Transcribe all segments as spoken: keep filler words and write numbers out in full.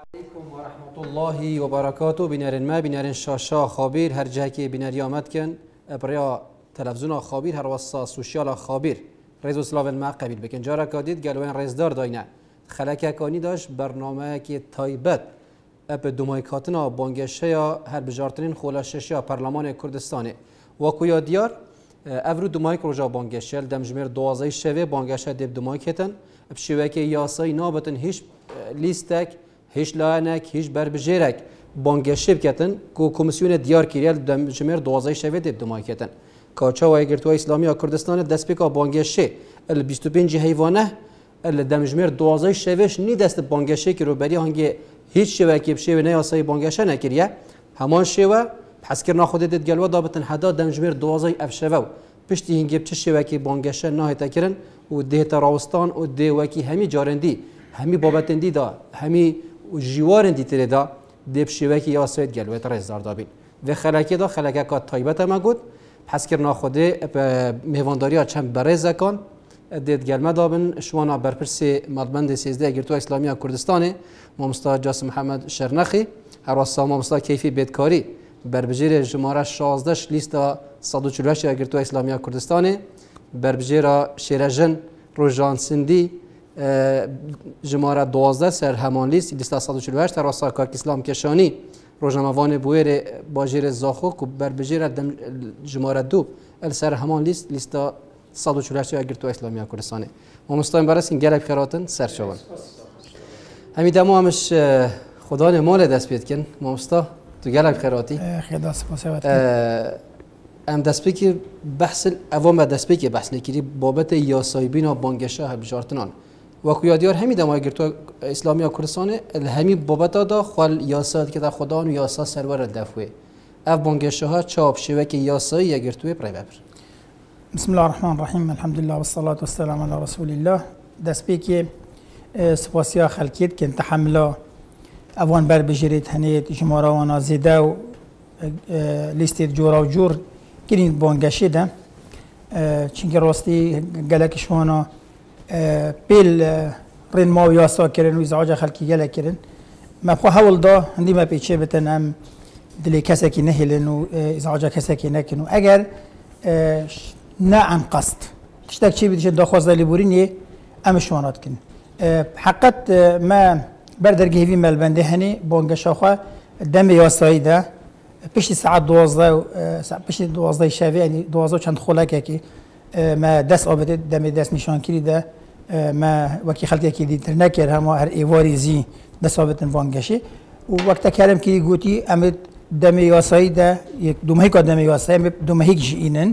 علیکم و رحمت الله و برکاته. بینرین ما بینرین شاشا خابیر هر جایی که بینری آمد کن برای تلویزیون خابیر هر واسه سوشیال خابیر رئیس اسلاون ما قبیل بکن جارا کادید گلوین رئیسدار داینه خلک کانی داشت برنامه که تایبت اپ دومای کاتنا بانگشه یا هر بجارترین خولاشش یا پارلمان کردستان و کویا دیار افرو دومای روزا بانگشل دمجمر دوازده شوه بانگشه دب دومای کتن بشوه که یاسای نابتن هیچ لیستک هیچ لانک هیچ بربجرک بانگشه بکتن کو کمیسیون دیار کریال دمجمر دوازده شوه دب دومای کتن کاچا و اگرتوی اسلامی کردستان دست پیکا بانگشه ال بیست و پنج حیوانه ال دمجمر دوازده شوهش نی دست بانگشه که رو بری هنگی هیچ شوه که بشه نه یاسای بانگشه نکریه همان شوه حس کرنا خودت دگلوا دابتن حدا دمجمر دوازده افشوا پشتی هنگی بچه شوه که بانگشه نه تکرن و ده تراوستان و ده وکی همی جارندی همی بابتندی دا همی جیوارندی تری دا دب شوه که یاسای دگلوا ترزدار دابین و خلاکی دا خلاکی که تایبت ما گود حس کرنا خوده مهوانداری ها چند برای زکان دید گلمه دابن شوانا برپرسی مدبند سیزده اگرتو اسلامی کردستانه مامستا جاس محمد شرنخی هر واسه مامستا کیفی بیدکاری بربجیر جماره شازده لیستا صد و چهل و هشت اگرتو اسلامی کردستانه بربجیر شیرجن روزان سندی جماره دوازده سر همان لیست لیستا صد و چهل و هشت هر واسه کاک اسلام کشانی روزنامه‌وان بویر باجیر زاخو که بربجیر جماره دو السر همان لیست لیستا صد و چهل و هشت اگرتو اسلامی کردستانه ما مستقیم برسیم گلب خیراتن سر شوان همین دمو همش خدا نمال دست بید کن ما مستا تو گلب خیراتی خدا سپاسوات ام دست بی که بحث اوام دست بی که بحث نکری بابت یاسایبین و بانگشه هر بجارتنان و کویادیار همین دمو اگرتو اسلامی کردستانه همی بابت دا خال یاساد که دا خدا و یاسا سرور دفوه اف بانگشه ها چاپ شوه که یاسایی اگرتوی پریبر. بسم الله الرحمن الرحیم الحمد لله والصلاة والسلام علی رسول الله دست بی که سپاسیا خلکیت که تحمل اوان بر بجرید هنیت جماره وانا زیده و لیست جورا و جور گرین بانگشی ده چونکه راستی گلک شوانا پیل رین ما و یاسا کرن و ازعاج خلکی گلک کرن ما بخوا حول دا هندی ما پیچه بتن هم دلی کسی که نهیلن و ازعاج کسی که نکن و اگر نه عن قصد تشتاك شيء بديش داخوز اللي بوريني امش وانات كن حقت ما بردر جهوي ملبنده هني بونجا شاخه دم ياساي ده بيش ساعات دوازده بيش دوازده شافي يعني دوازده چند خلاكه كي ما دس ابد دم دس نشان كري ده ما وكي خلقه كي دي نكر هم هر ايواري زي دس ابد بونجاشي ووقت كلام كي قوتي امد دم یاسایی ده یک دومهی که دم یاسایی می دومهی جینن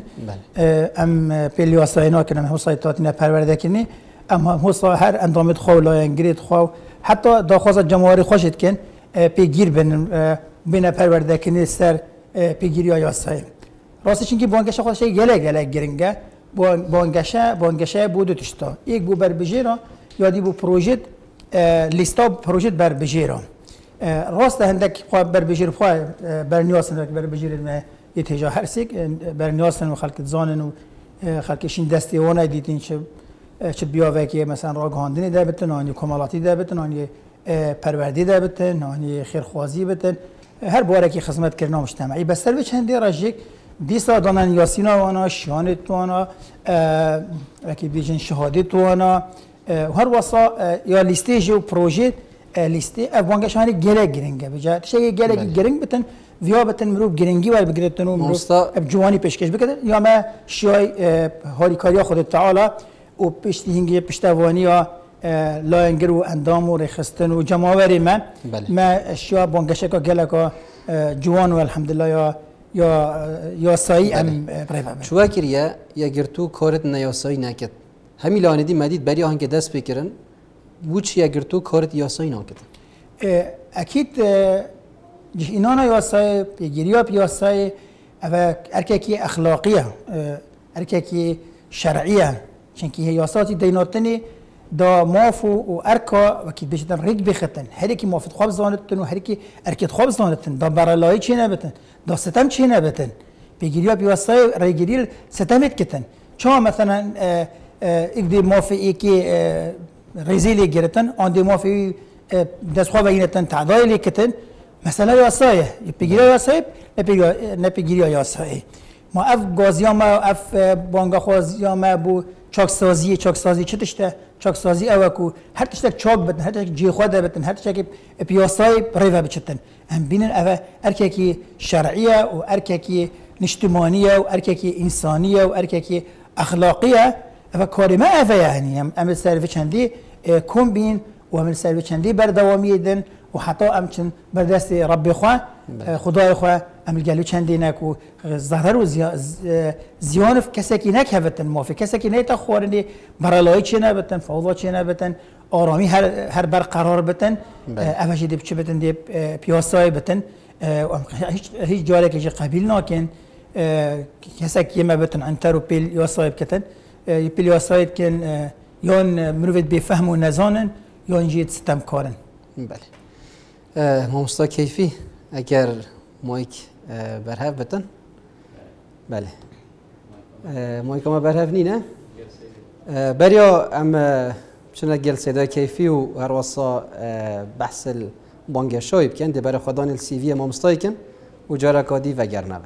ام پیل یاسایی نکنن حسای تاتینه پرورده کنی ام حسا هر اندامت خو لاینگریت خو حتی داخواست جمهوری خوشت کن پیگیر بین بین پرورده کنی سر پیگیری یاسایی راستش اینکه بانگشه خودش گله گله گرینگه بانگشه بانگشه بود تشتا یک بو بر بجیرا یادی بو پروژه لیستا پروژه بر بجیرا راست هندک خواه بر بجیر خواه بر نیاسن و بر بجیر ما یتجا هرسیک بر نیاسن و خلق زانن و خلقشین دستی وانه دیدین چه چه بیاوه که مثلا راگهاندنی ده بتن آنی کمالاتی ده بتن آنی پروردی ده بتن آنی خیرخوازی بتن هر باره که خدمت کردن مجتمعی بس سر به چند راجک دیسا دانن یاسینا وانا شانت وانا وکی بیجن شهادت وانا هر واسا یا لیستیج و پروژه لیستی افغانش هانی گله گرینگه بجا شیء گله گرینگ بتن ویا بتن مروب گرینگی ولی بگیرتن و مروب جوانی پیشکش بکنن یا ما شیء هاری کاریا خود تعالی و پشتی هنگی پشتوانی یا لاینگر و اندام و رخستن و جماوری ما ما شیء بانگش کا گله کا جوان و الحمدلله یا یا یا سایی ام برای شو کریه یا گرتو کارت نیاسایی نکرد همی لانیدی مدید بری آهنگ دست بکرن وچ یا گرتو کارت یاسایی نکرد اکید اینا یاسای پیگیریا پیاسای و ارککی اخلاقیه ارککی شرعیه چونکه یاساتی دیناتنی دا مافو و ارکا وکی بجدن ریگ بختن هر کی مافت خواب زانتن و هر کی ارکت خواب زانتن دا برالای چی نبتن دا ستم چی نبتن پیگیریا پیاسای ریگیریل ستمت کتن چون مثلا اگدی مافی ای کی ریزیلی گرتن آن دی مافی دستخواه و اینه تن تعدای لیکتن مثلا یاسایه پیگیری یاسایه نپیگیری یاسایه ما اف گازیام اف بانگا خوازیام بو چاکسازی چاکسازی چه تشته چاکسازی او کو هر تشته چاک بدن هر تشته جی خود بدن هر تشته پیاسای ریوا بچتن هم بینن او ارککی شرعیه و ارککی اجتماعیه و ارککی انسانیه و ارککی اخلاقیه و کاری ما اوه یعنی هم سروی چندی کم بین و هم سروی چندی بردوامی دن و حتی امچن بردست رب خواه خدای خواه هم الگلو چندی نکو ضرر و زیان کسی که نکهوتن مافی کسی که نیتا خوارنی برالایی چه نبتن فوضا چه نبتن آرامی هر هر برقرار بتن اوه دیب چه بتن دیب پیاسای بتن هیچ جاره که قبیل ناکن کسی که ما بتن انتر و پیل یاسای بکتن پیل یاسای کن یان مروفت بفهم و نزانن یان جید ستم کارن. بله مامستا کیفی اگر مایک برهف بتن بله مایک ما برهف نینه بریا ام چون گل سیدا کیفی و هر وصا بحث بانگ شایب کن ده برای خدان السی وی مامستای کن و جارا کادی و گرنوه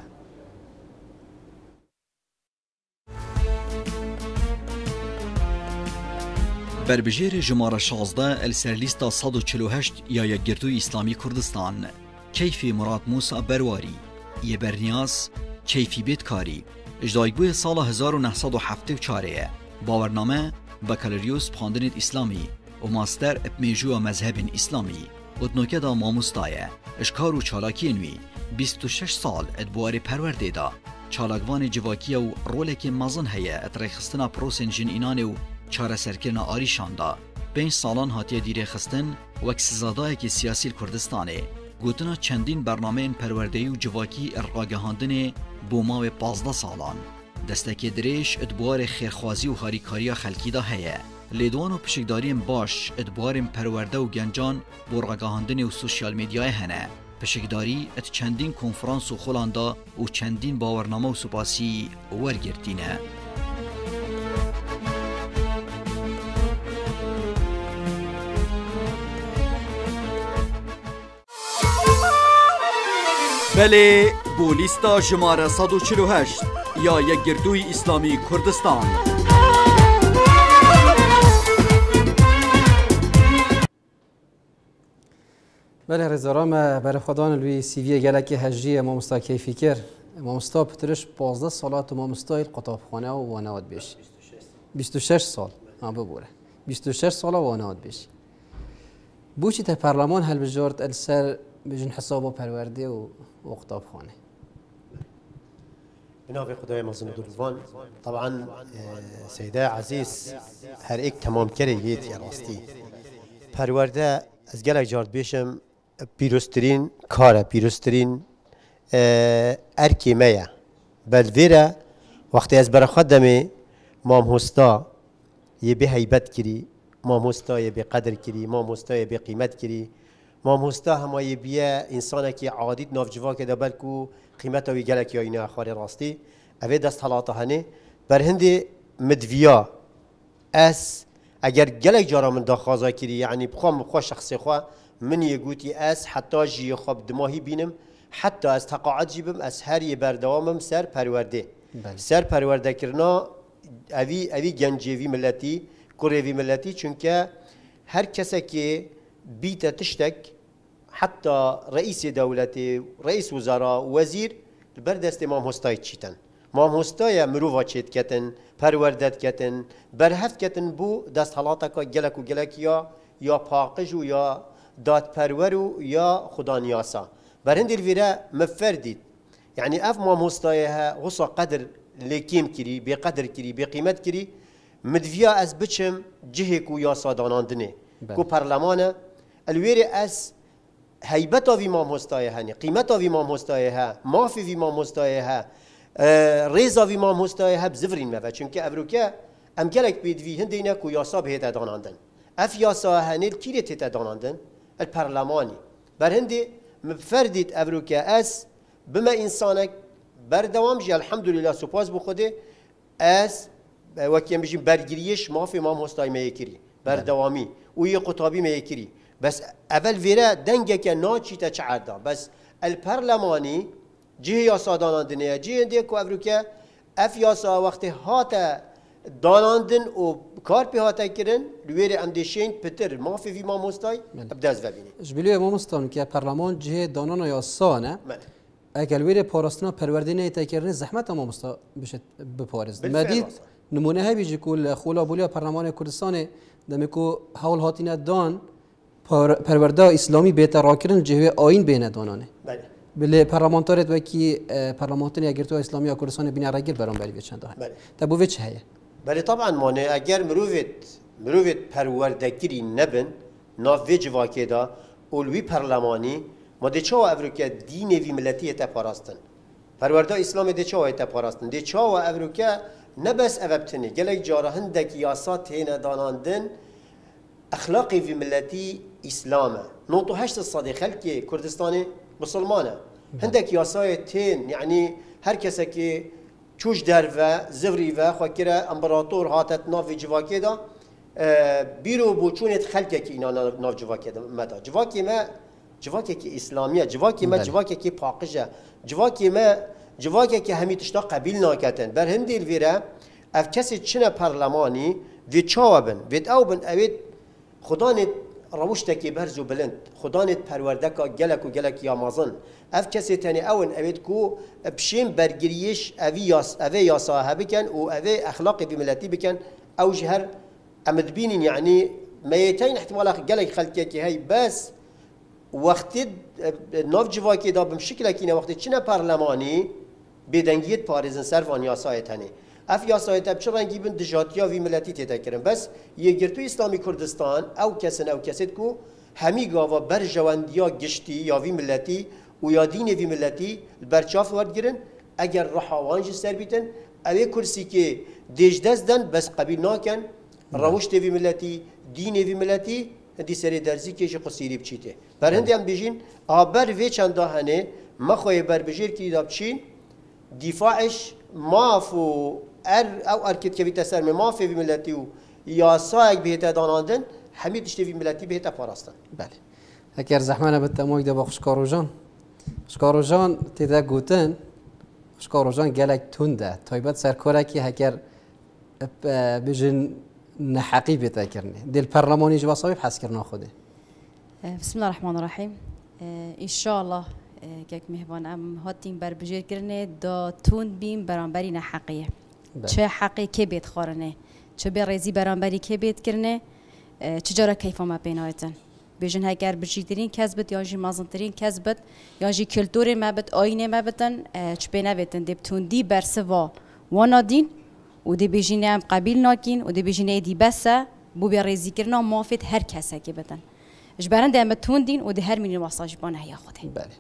بربجیر جماره شازده السرلیستا صد و چلو هشت یا یکگردوی اسلامی کردستان کیفی مراد موسا برواری یه برنیاز کیفی بیتکاری اجدایگوی سال هزار و نهصد و هفتاد و چهار باورنامه بکالریوس پاندنیت اسلامی و ماستر اپمیجو مذهب اسلامی ادنوکه دا ماموستایه اشکار و چالاکی نوی بیست و شش سال ادبوار پرورده دا چالاکوان جواکی و رولک مازن هیه اتریخستنا پروسین جن اینان و چاره سرکرن آریشان دا پنج سالان هاتیه دیره خستن و اکسزادای که سیاسی کردستانه گوتنا چندین برنامه پروردهی و جواکی ارقاگهاندن بوما و پازده سالان دستکی دریش ادبوار خیرخوازی و هاریکاریا خلکی دا هیه لیدوان و پشکداریم باش ادبواریم پرورده و گنجان برقاگهاندن و سوشیال میدیای هنه پشکداری ات چندین کنفرانس و خلاندا و چندین باورنامه و سپاسی ورگرتینه بله بولیستا شماره صد و چلو هشت یا یک گردوی اسلامی کردستان بله رزارام برای خدان الوی سیوی گلک هجی مامستا کیفی کر مامستا پترش پانزده سالات مامستای قطابخانه و وانواد بیش بیست و شش سال ها ببوره بیست و شش سال وانواد بیش بوچی تا پارلمان هل بجارت السر بجن حساب و پرورده و قطابخانه بنابي خدای مازن دروان طبعا سيدة عزيز هر ایک تمام کری گیت یا راستی پرورده از گلک جارد بیشم پیروسترین کاره پیروسترین ارکی میا بل ویره وقتی از برخواد دمی مام هستا یه به هیبت کری مام هستا یه به قدر کری مام هستا یه به قیمت کری مام هستا همایی بیه انسان که عادیت نافجوا که دبل کو قیمت وی گلک یا اینا خاری راستی اوه دست حالاته هنه بر هندی مدویا اس اگر گلک جارا من داخازا کری یعنی بخوام بخوا شخصی خوا من یگوتی اس حتی جی خواب دماهی بینم حتی از تقاعد جیبم از هر یه بردوامم سر پرورده بله. سر پرورده کرنا اوی اوی گنجوی ملتی کوروی ملتی چونکه هر کسی که بیت تشتک حتی رئیس دولتی رئیس وزراء وزیر بردست مام هستای چیتن مام هستای مروفا چیت کتن پروردت کتن برهفت کتن بو دست حالاتا که گلک و گلک یا یا پاقج و یا داد پرور و یا خدا نیاسا برهند الویره مفردید يعني اف مام هستایها غصة قدر لكيم كري بقدر كري بقيمت كري مدفيا از بچم جهك ويا صاداناندنه كو برلمانه الويري اس هيبتا في مام هستایها ني قيمتا في مام هستایها مافي في مام هستایها آه ريزا في مام هستایها بزفرين مفا چونك افروكا ام گلك بيد في هندينا كو ياسا بهتا داناندن اف ياسا هنيل كيري تتا داناندن البرلماني برهندي مفرديت افروكا اس بما انسانك بردوام جي الحمد لله سپاس بخوده اس وكيم بيجي برگريش ما في مام هستاي ما يكري بردوامي وي قطابي ما يكري بس اول ویره دنگه که ناچی تا چعردا بس البرلمانی جه یاسا داناندنه جه اندی که افروکه اف یاسا وقتی هاتا داناندن و کار به هاتا کرن رویر اندیشین پتر مافی وی ما مستای ابداز ببینی جبلیه ما مستان که پارلمان جه دانان یاسا نه اگر ویر پاراستنا پروردینه تکرنی زحمت ما مستا بشه بپارز مدید نمونه های بیجی کل خولا بولیا پارلمان کردستان دمیکو حول هاتینه دان پرورده اسلامی بهتر راکرن جهوی آین بین دانانه بله بله پارلمانتاریت وکی پارلمانتاری اگرتو اسلامی کردستان بین راگیر برام بری بچند ها بله تبو چه هیه بله طبعا مانه اگر مروفت مروفت پروردگیری نبن ناف جواکی دا اولوی پارلمانی ما ده چاو افریقا دین وی ملتی تا پاراستن پرورده اسلام ده چاو تا پاراستن ده چاو افریقا نبس ابتنی گلک جاره هندک یاسات هینا داناندن اخلاقی وی ملتی اسلامه نوتو هشت صدی خلکی کردستانی مسلمانه هندك ياسايتين يعني هر كسا كي چوش درفا زفريفا خوكرا امبراطور هاتت ناف جواكي دا بيرو بوچونت خلقه كي انا ناف جواكي دا مدا جواكي ما جواكي كي اسلاميه جواكي ما جواكي كي باقجه جواكي ما جواكي كي همي تشتا قبيل ناكتن بر هندي الفيرا اف كسي چنه برلماني في چاوبن ويت اوبن اويت خدانت روشتکی برزو بلند خدانت پروردکا گلک و گلک یامازن اف کسی تانی اون اوید کو بشیم برگریش اوی یاس اوی یاسا بکن و اوی اخلاقی بی ملتی بکن او جهر امد بینین یعنی میتین احتمال گلک خلقی که هی بس وقتی ناف جواکی دا بمشکل کینه وقتی چنه پارلمانی بدنگیت پارزن سر وان یاسای تانی اف یاسای تب چه رنگی بند دجاتیا وی ملتی تیتا کرن بس یه گرتو اسلامی کردستان او کسن او کسید کو همی گاوا بر جواندیا گشتی یا وی ملتی و یا دین وی ملتی برچاف ورد گرن اگر رحاوانج سر بیتن اوی کرسی که دیج دست دن بس قبیل ناکن روشت وی ملتی دین وی ملتی هندی سری درزی کهش قصیری بچیته بر هندی هم بیجین آبر وی چند هنه مخوای بر بجیر کی داب چین دفاعش مافو ار او ارکت که ویت سر ما فی ملتی و یاسایک بهت داناندن همه تشتی وی ملتی بهت پاراستن بله اگر زحمانه بده موی ده با خشکاروجان خشکاروجان تیده گوتن خشکاروجان گلک تونده تایبت سرکاره که هکر بجن نحقی بهت کرنه دل پارلمانی جواسایی بحث کرنا خوده بسم الله الرحمن الرحیم ان شاء الله که مهمان ام هاتیم بر بجیر کرنه دا تون بیم برانبری نحقیه چه حقی که بیت خورنه چه به ریزی برانبری که بیت کرنه چجورا کیف ما بینایتن بیشتر هگر بچیترین کسبت یا جی مازنترین کسبت یا جی کلتور ما بت آینه ما بتن چه بینایتن دب توندی برسوا وانادین و دی بیشتر هم قبیل ناکین و دی بیشتر دی بسه بو به ریزی کرنا موافق هر کسی که بتن اجبارن دام توندین و دی هر مینی واساج بانه هیا خوده بله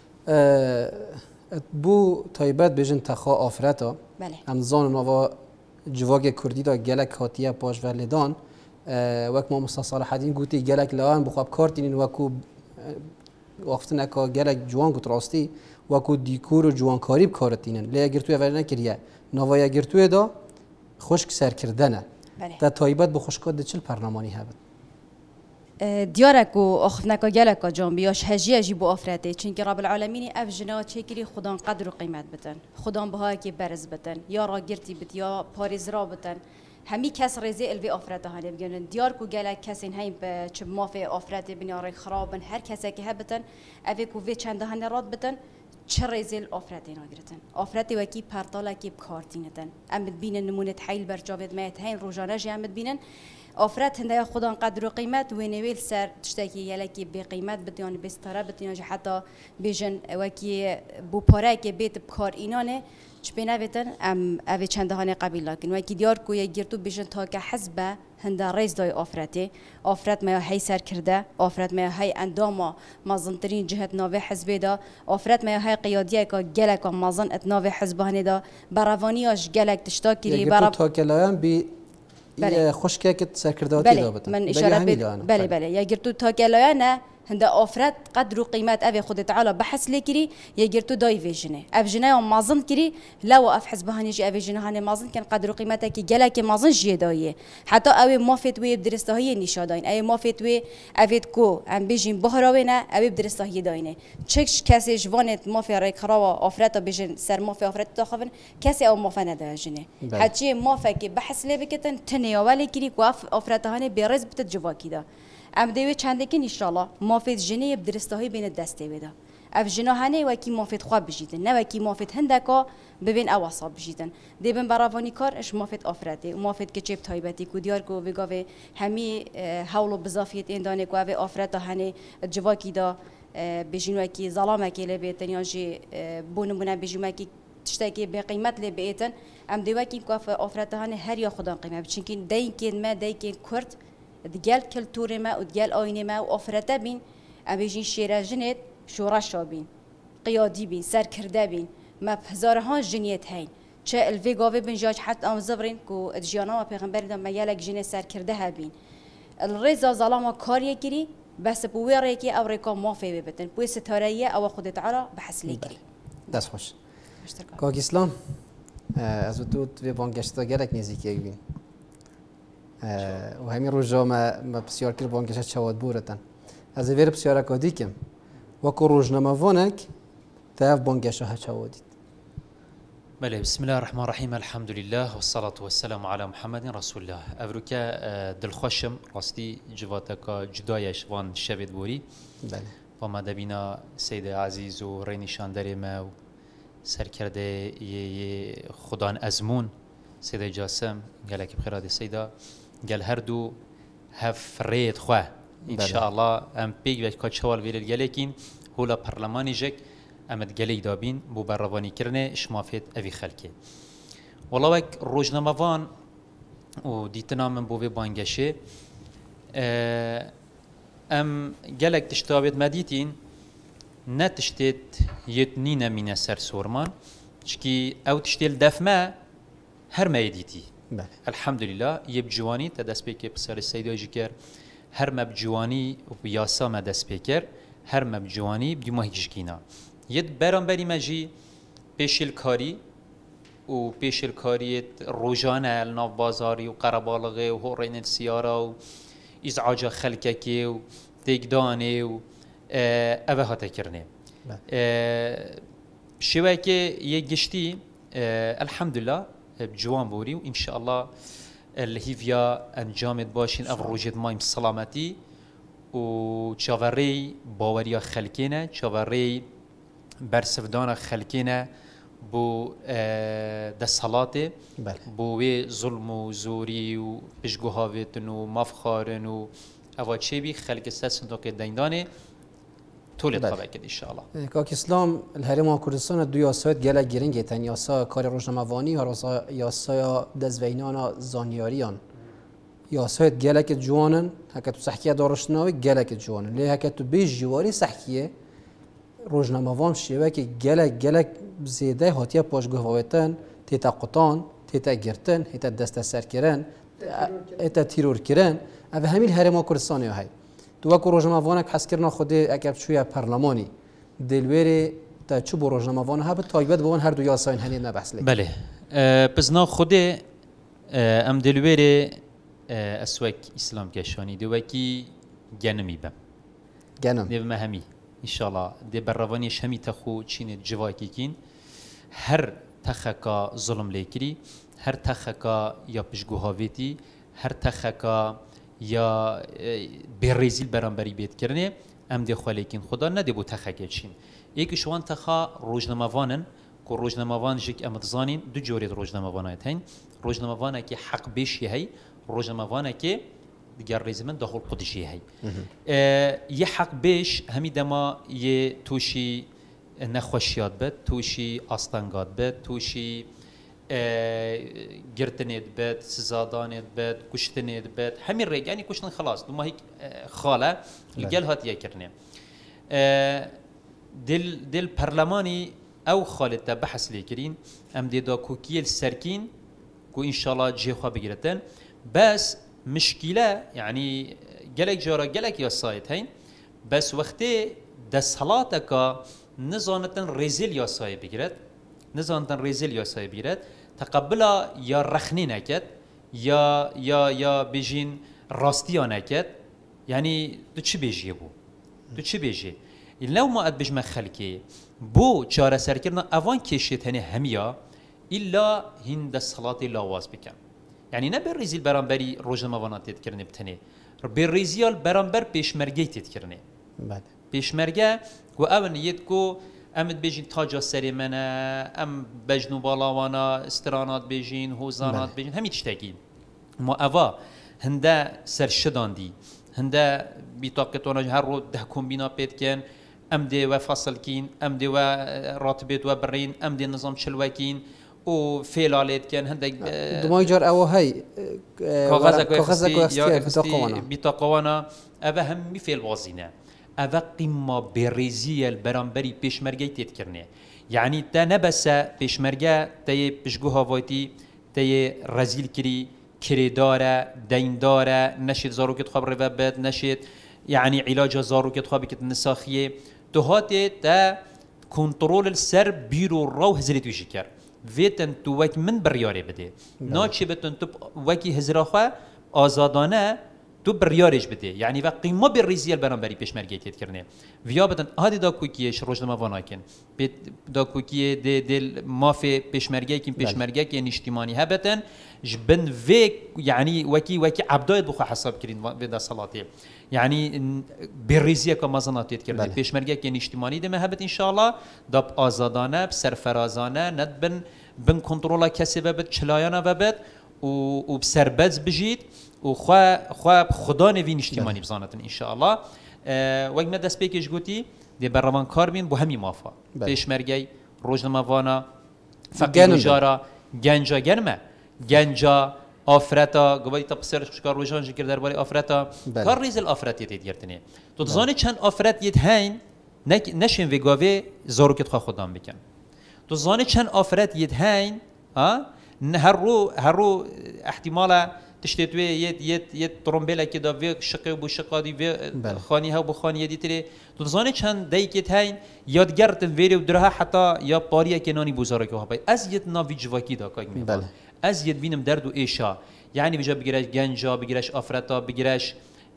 بو تایبت بیشتر تخا آفرتا بله امزان نوا جواگ کردی دا گلک هاتیه پاش ولیدان وقت ما مستصالح الدین گویی گلک لان بخواب کارتین وقت وقت نکا گلک جوان گوت راستی وقت دیکور و جوان کاری بکارتینن لی اگر توی اول نکریه نوای اگر توی دا خشک سر کردنه تا تایبت به خشکات چل برنامه‌ای هست دیارک و آخفناکا گلکا جان بیاش هجی هجی بو آفرته چون که رب العالمین اف جنا چکری خدان قدر و قیمت بتن خدان بها که برز بتن یا را گرتی بت یا پاریز را بتن همی کس رزه الوی آفرته هانی بگن دیار کو گلک کسین هایم به چه مافه آفرته بنیاره خرابن هر کسی که هبتن اوی کو وی چند هانی راد بتن چه رزه آفرته نگرتن آفرته وکی پرتالا کی بکارتینتن ام ببینن نمونه حیل برجاوید میت هین روزانه جام ببینن آفرت هنده خدان قدر و قیمت و نویل سر تشتکی یلکی به قیمت بدیان بستره بدیان حتی بیشن وکی بو پاره که بیت بکار اینانه چه بنویتن ام اوی چنده هنه قبیل لکن وکی دیار کوی گرتو بیشن تا که حزب هنده ریز دای آفرته آفرت ما هی سر کرده آفرت ما هی اندام مازنترین جهت ناوی حزب دا آفرت ما هی قیادیه که گلک مازن اتناوی حزب هنه دا براوانیاش گلک تشتاکی برا تا کلایم بی بله. خوشکه که سرکرداتی بله. دابتن من اشاره بله بله بله یا گرتو تا کلایانه هنده آفرت قدر و قیمت اوی خود تعالی بحث لیکری یگر تو دای ویژنه اف جنه مازن کری لو اف حزبهانی جی اوی جنه هانی مازن کن قدر و قیمت کی گله کی مازن جی دایه حتی اوی مافت وی بدرسته های نشاداین اوی مافت وی اوید کو ام بیجین بهراوی نه اوی بدرسته های داینه چکش کسی جوانت مافی رای کراوا آفرت بیجن سر مافی آفرت تاخون کسی او مافی نده جنه حتی مافی کی بحث لی بکتن تنیاولی کری کو آفرت هانی بیرز بتد جواکی دا ام دیوی چنده که انشالله مافید جنه بدرسته های بین دسته ویدا اف جنه هنه وکی مافید خواب بجیدن نه وکی مافید هندکا ببین اوصاب بجیدن دیبن برافانی کار اش مافید آفرده و مافید که چپ تایبتی کو دیار کو وگاوه همی حول و بزافیت این دانه کو اوه آفرده هنه جواکی دا بجین وکی ظلامه که لبیتن یا جی بونمونه بجین وکی تشتاقی به قیمت لبیتن ام دیوی که کو آفرده هنه هر یا خدا قیمت چونکه دین که ما دین که کرد دجال كلتوري ما ودجال آینه ما وآفرته بين أبيجين شيرا جنت شورشا بين قيادي بين سر كرده بين ما بهزارها جنيت هين چه الفيجاوي بين جاج حتى أم زبرين كو دجانا ما بيغمبر دم ما يالك جنة سر كرده بين الرزا ظلامة كاريه كري بس بوي ريكي أو ريكا ما في ببتن بوي ستاريه أو خود تعالى بحس لي كري دست خوش كاك إسلام از تو توی بانگشتا گرک نزدیکی بین و همین روزا ما ما بسیار کر بانگشت شواد بورتن از ویر بسیار کادی کم و کو روزنامه وانک تاف بانگشت ها شوادید. بله بسم الله الرحمن الرحیم الحمد لله والصلاة والسلام على محمد رسول الله. افروکا دل خوشم راستی جواتکا جدایش وان شوید بوری. بله. و ما دبینا سید عزیز و رینشان داری ما و سرکرده ی خدان ازمون سید جاسم قال لك بخير هذه السيدة قال هردو هف ريت خواه ان شاء الله ام بيج باش كاتشوال فيل قالكين هو لا برلماني جك امد قالي دابين بو برواني كرنه شمافيت افي خلكي والله وك روجنامه فان و ديتنا من بو في بانجاشي ام قالك تشتابت مديتين نتشتت يتنين من سر سورمان شكي او تشتيل دفما هر ما يديتي بله. الحمد لله يب جواني تدس بيكر بسر السيدة جكر هر ما بجواني وياسا ما دس بيكر هر ما بجواني بدي ما هيجكينا يد برام بري ماجي بيش الكاري و بيش الكاري روجانا الناف بازاري وقربالغي وهورين السيارة وإزعاج خلككي وتيقداني و أبا هاتكرني شوكي يجشتي الحمد لله بجوان بوري وإن شاء الله الهيفيا أنجامد باشين أفروجد مايم سلامتي و تشافري باوريا خلقنا تشافري برسفدانا خلقنا بو دسالاتي بو وي ظلم و زوري و بشگوهاوتن و مفخارن و أفا تشيبي خلق الساسندوك الدينداني تولد خواهد کرد انشاءالله. کاک اسلام الهرم کردستان دو یاسایت گله گرینگه تن یاسا کار روزنامه‌وانی و یاسا دزوینان زانیاریان یاسایت گله که جوانن هکتو صحکیه دارشناوی گله که جوانن لی هکتو بیش جواری صحکیه روزنامه‌وان شیوه که گله گله زیده هاتیه پاشگاهواتن تیتا قطان تیتا گرتن تیتا دست سر کردن تیتا تیرور کردن اوه همین الهرم کردستانی های تو وقت روزنامه‌وانک حس کردن خودی اگر شویه پارلمانی دلوری تا چه بر روزنامه‌وان ها به تایبت بوان هر دو یاساین هنی نبحث لی. بله. بزنا خودی ام دلوری اسوک اسلام کشانی دو وکی جنمی بم. جنم. دو مهمی. إن شاء الله دي برافاني شمي تخو تشين جواكي كين هر تخكا ظلم ليكري هر تخكا يا بشجوهاويتي هر تخكا يا بريزيل برانبري بيت كرني ام دي خالكين خدا ندي بو تخكا تشين يك شوان تخا روزنامه‌وانن كو روزنامه‌وان جيك ام تزانين دو جوري روزنامه‌وانات هين روزنامه‌وانا كي حق بيش هي روزنامه‌وانا كي دیگر ریزمن داخل قدشی هی. یه حق بیش همی دما یه توشی نخوشیات بد، توشی آستانگات بد، توشی گرتنید بد، سزادانید بد، کشتنید بد، همین ریگ یعنی کشتن خلاص. دو ما هیچ خاله لگل هات یه کرنه. دل دل پارلمانی او خالد تا بحث لیکرین، ام دیدا کوکیل سرکین کو انشالله جه خواب بگیرتن، بس مشكلة يعني جلك جارا جلك يا سايت هين بس وقتی دستهلاته که نزانتن رزیل یا سایه بگیرد نزانتن رزیل یا سایه بگیرد تقبلا یا رخنی نکد یا یا یا بجین راستی نکد یعنی تو چی بیجی بو تو چی بیجی لو ما اد بجمع خلکی بو چاره سرکردن اوان کشید هنی همیا الا هند الصلاة لاواز بکن یعنی نه بر رزیل برانبری روزنامه وانات کردن بتنی بر رزیل برانبر پیشمرگی تید کردن بله پیشمرگه و اول نیت کو امد بيجين تاج سري منا ام بجنو بالاوانا استرانات بيجين هوزانات بله. بيجين همي تشتاقين ما أوا هندا سرشدان دي هندا بطاقتنا هر رو ده كومبينا بيت كان ام دي وفصل كين ام دي وراتبت وبرين ام دي نظام شلوكين و فعاليات كان هندا دمای جار او هی كاغذك كاغذك يا بطاقوانا بطاقوانا أبا هم مثل وازينه أبا قمة بريزية البرامبري بيشمرجي تذكرني يعني تا نبس بيشمرجا تي بيشجوها فايتي تي رزيل كري كري دارة دين دارة نشيد زارو كت خبر رفبت نشيد يعني علاج زارو كت خبر كت نساخية تهاتي تا كنترول السر بيرو رو هزريت ويشكر فيتن تو وك من برياري بدي ناتشي بتن تب وكي هزراخا آزادانه تو بریارش بده یعنی و قیمه بر ریزیل برانبری پیشمرگی تید کرنه ویا بدن هادی دا کوکیش روزنامه واناکن دا کوکی د دل مافی پیشمرگی کیم پیشمرگی که اجتماعی هبتن جبن و یعنی وکی وکی عبدایت بخو حساب کرین و دا صلاتی یعنی بر ریزیه که مازنات تید کرنه پیشمرگی که اجتماعی دم هبت ان شاء الله داب آزادانه سرفرازانه ند بن بن کنترل کسی ببد چلایانه ببد و و بسربز بجید و خوا خوا خدا نوین اجتماعی بزانتن ان شاء الله وقت ما دست پیکش گویی دی برنامه کار بین با همی مافا پیشمرگی روزنامه وانا فقیر جارا گنجا گرمه گنجا آفرتا گویی تا پسرش کار روزان جکر درباره آفرتا کار ریز الآفرتی تیدگرتنی تو زانی چند آفرت ید هین نشین وگاوی زارو کت خوا خدام بکن تو زانی چند آفرت ید هین ها هر رو هر رو احتمالا تشتت وی یت یت یت ترومبیلا که دا شقی و بوشقادی وی خانی ها و بخانی یدی تری تو زانی چند دایکت هین یادگرت ویری و درها حتی یا پاریا کنانی بوزاره که هایی از یت ناوی جواکی دا کاگ میبال از یت بینم درد و ایشا یعنی بجا بگیرش گنجا بگیرش آفرتا بگیرش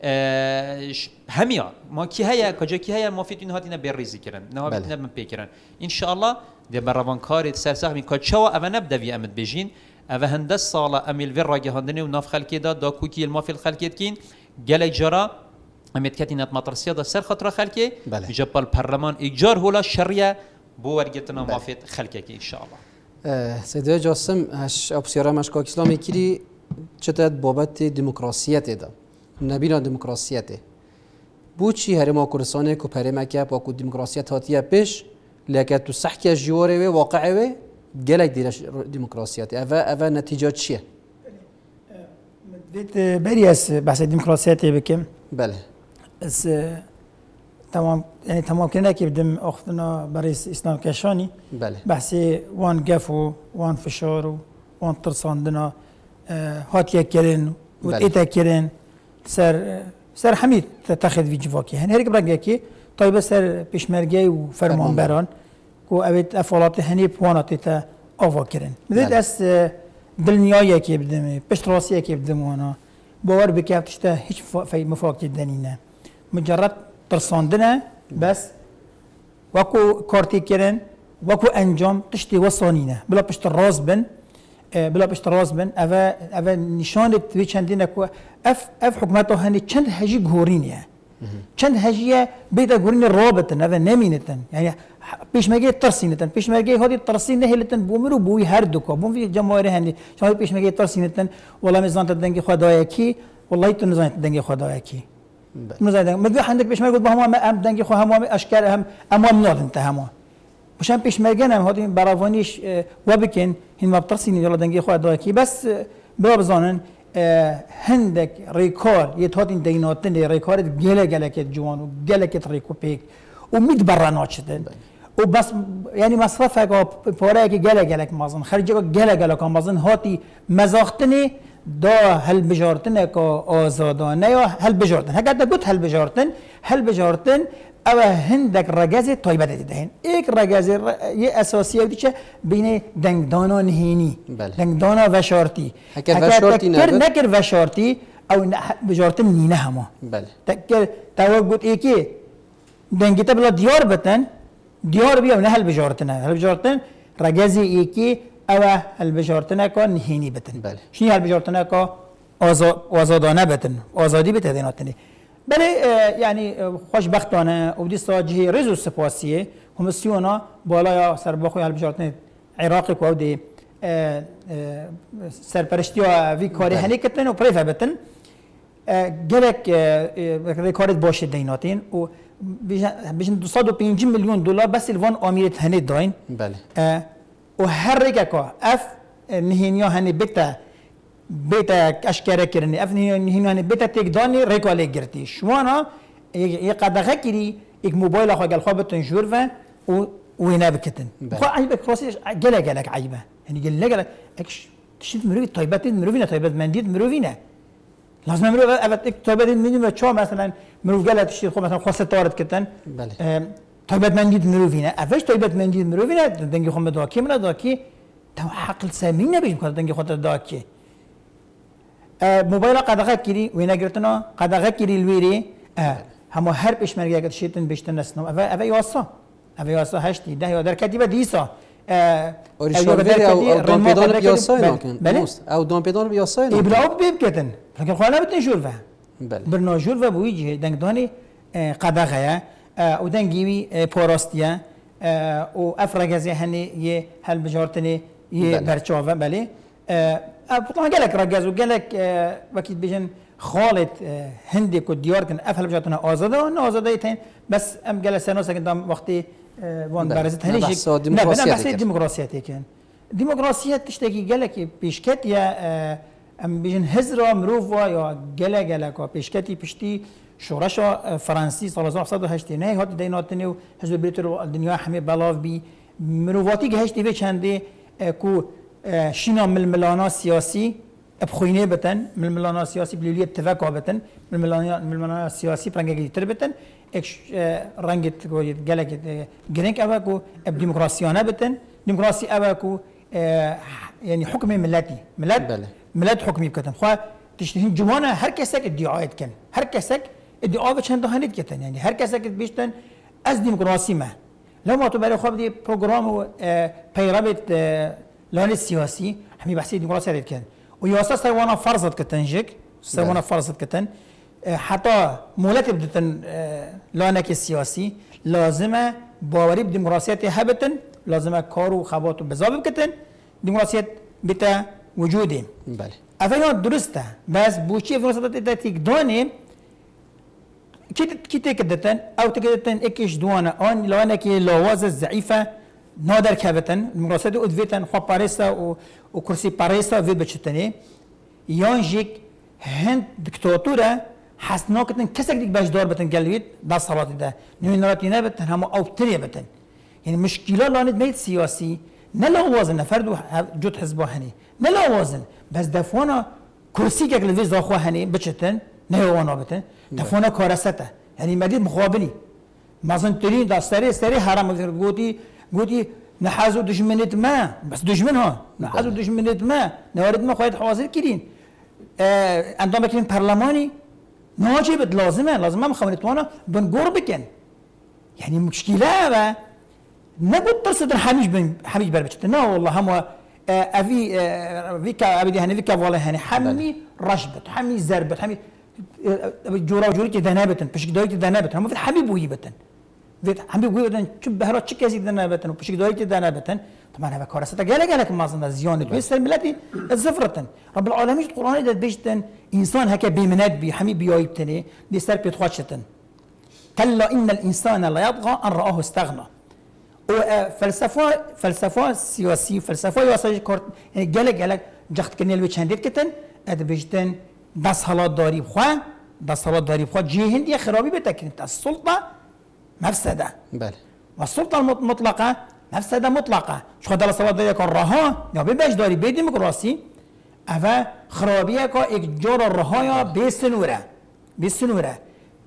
همیا ما کی هیا کجا کی هیا ما فیتون هاتی نه بریزی کردن نه نه من پیکرن ان شاء الله ده بروان کاری سرسخت می کچوا اول نبدا وی امد بجین اوه هندس سالا امیل وی راگه هندنی و ناف خلکی دا دا کوکی المافی الخلکیت کین گلی جرا امید کتی نت مطرسیا دا سر خطر خلکی بجبال پرلمان ایجار هولا شریعه بو ورگتنا مافی خلکی کی ان شاء الله سیده جاسم هش ابسیارا مشکاک اسلامی کری چطور بابت دموکراسیت دا نبینا دموکراسیت بو چی هرما کردستان کو پرمکه با کو دموکراسیت هاتیه پیش لکه تو صحکی جواره و واقعه گلک دیرش دموکراسیت اوه اوه نتیجه چیه؟ دید بری از بحث دموکراسیت بکم بله از تمام یعنی تمام کنه که بدم اختنا برای اسلام کشانی بله بحث وان گف و وان فشار و وان ترساندنا هاتیه کرن و ایتا کرن سر سر حمید تاخذ في جواكي هن هيك برجع كي طيب سر بيشمرجي وفرمانبران كو أبيت أفعالات هني بوانات تا أفكرن بديت أس دنيايا كي بدم بشتراسيا كي بدم وانا باور بكيف تشتا هيش في مفاق الدنينا مجرد ترصاندنا بس وكو كارتي كرن وكو أنجام تشتي وصانينا بلا بشتر راس بن بلا بشتراز بن أفا أفا نشانة في چندين أكو أف أف حكمته هني چند هجي غورينيا چند هجية بيتا غورين رابطن أفا نمينتن يعني بيش ماجي ترسينتن بيش ماجي هذه الترسين هيلتن بومرو بوي هردوكا بوم في جماهير هني شو بيش ماجي ترسينتن والله ميزان تدنجي خدايا كي والله يتو ميزان تدنجي خدايا كي ميزان مدوي عندك بيش ماجي بهم أم دنجي خو هم أشكال هم أمام ناد انت هم مشان پیش مرگنم هادی براوانیش وابکن هن مبترسینی جلو دنگی خواهد داکی بس بلا بزانن هندک ریکار یه تاتین دیناتن ریکار گله گله که جوان و گله که ریکو پیک و مید برنات شدن و بس یعنی مصرف اگه پاره که گله گله که مازن خرجی که گله گله که مازن هاتی مزاختنی دا هل بجارتن که آزادانه یا هل بجارتن هکر دا گوت هل بجارتن هل بجارتن او هندك رجازه طيبه دهن ایک رجازه یه اساسیه بودی که بین دنگدانا نهینی بله. دنگدانا و شارتی اگر وشارتی نکر نبود نکر و شارتی او بجارتن نینه همه بله تکر تو گفت ایکی دنگیتا بلا دیار بتن دیار بیا نه هل بجارتن هل بجارتن رجازه ایکی او هل بجارتن کا نهینی بتن بله. شنی هل بجارتن کا آزادانه بتن آزادی بته دیناتنی بله یعنی خوشبختانه اودی ساجی رزو سپاسیه کمیسیونا بالای سرباخوی حل بجارتن عراقی که اودی سرپرشتی و وی کاری هنی کتن و پریفه بتن گلک کارت باشه دیناتین و بیشن دوصد و پنج میلیون دلار بس الوان آمیرت هنی داین بله و هر ریگه که اف نهینیا هنی بتا بیتا اشکره کردنی افنی هنی بیتا تک دانی ریکاله گرتی شوانا یک قدغه کری یک موبایل خو گل خو بتن جور و وینا بکتن خو عیبه کراسی گله گلک عیبه یعنی گله گله اكش تشد مروی طيبات مروینا طيبات مندید مروینا لازم مرو افت طيبات مندید چا مثلا مرو گله تشد خو مثلا خاصه تارت کتن بله طيبات مندید مروینا افش طيبات مندید مروینا دنگی خو مداکی من داکی تو حقل سامینه بیش کار دنگی خود داکی موبایل قدغه کری وینا گرتنا قدغه کری الویری همه هر پیشمرگی اگر شیطان بیشتر نسنم اوه اوه یاسا اوه یاسا هشتی ده یا در کتیبه دیسا اوریشالوری او دام پیدان بیاسای نکن دوست او دام پیدان بیاسای نکن ابراو بیب کتن لکن خواهی نبتن جور و بله برنا جور و بویجی دنگدانی قدغه او دنگیوی پاراستیه او افرگزی هنی یه هل بجارتنی یه برچاوه بله طبعا قالك رجاز وقالك وكيد بيجن خالد هندي كو ديار كان افهم جاتنا ازاده وان ازاديتين بس ام جلس سنوس قدام وقتي وان بارزت هنيش بحث ديمقراطيه ديمقراطيه كان ديمقراطيه تشتكي قالك بيشكت يا ام بيجن هزرا مروفا يا جلا جلا كو بيشكتي بشتي شورشا فرنسي صلى الله عليه وسلم نه هات ديناتني حزب بريتر الدنيا حمي بلاف بي مروفاتي هشتي في چنده كو شینا ململانا سیاسی ابخوینه بتن ململانا سیاسی بلیلیت تفکر بتن ململانا ململانا سیاسی پرنگی تر بتن اکش رنگت گوید گلک گرینگ اوه کو اب ديمقراطيانه بتن ديمقراطي اوه کو يعني حكم ملتي ملت بله. ملت حكمي بكتن خو تشتهين جوانا هر كسك ادعاءات كان هر كسك ادعاء بچند هنيت كتن يعني هر كسك بيشتن از ديمقراطي ما لما تو برای خواب دی پروگرام و پیرابط لان السياسي حمي بحثي ديمقراطية هذه كان ويواسا سوانا فرضت كتنجك سوانا فرضت كتن حتى مولات بدتن لانك السياسي لازمه باوري بديمقراطية هبتن لازمه كارو خباتو بزابب كتن ديمقراطية بتا وجودي بله افينا درسته بس بوشي فرصة تتيك داني كي تكدتن او تكدتن اكيش دوانا ان لانك لواز الضعيفة نادر كابتن المراسد ادفيتن خو باريسا و كرسي باريسا في بچتني يانجيك هند دكتاتورة حسناكتن كسك ديك باش دار بتن قلبيت دا صلاتي ده نوين راتينا بتن هم او تري بتن يعني مشكلة لاند ميت سياسي نلا وازن فرد جود حزب هني نلا وازن بس دفونا كرسي كك لفيز داخو هني بچتن نه وانا بتن دفونا كارسته يعني مديد مقابلي مازن ترين دا سري سري حرام قوتي قوتي نحازو دشمنت ما بس دشمنها نحازو دشمنت ما نوارد ما خواهد حاضر كرين اه عندما كرين برلماني ناجبت لازمه لازمه مخونت وانا بنقور بكن يعني مشكلة با نبود ترصد حميج بن حميج بربشت نا والله هم اه افي اه فيكا ابدي هني فيكا والله هني حمي رشبت حمي زربت حمي اه جورا جوريتي ذنابتن بشك دويتي ذنابتن هم في حبيب ويبتن فيت حبيب ويبتن شو بهرات شك يزيد ذنابتن وبشك دويتي ذنابتن طبعا هذا كارثه قال قالك ما اظن زيانه بيسر ملتي الزفرة رب العالمين القران ده بيشتن انسان هكا بيمنات بي حميب بيويبتني دي سر بيتخشتن كلا ان الانسان لا يطغى ان راه استغنى وفلسفه فلسفه سياسي فلسفه يواسج كورت يعني قالك قالك جخت كنيل بيشندت كتن اد بيشتن بس حالات داري بخوا بس حالات داري بخوا جهند يا خرابي بتكن السلطه مفسده بله والسلطه المطلقه مفسده مطلقه شو خدال صوت ديك الرها يا بيباش داري بي ديمقراطي افا خرابيه كا اك جور الرهايا بسنوره بسنوره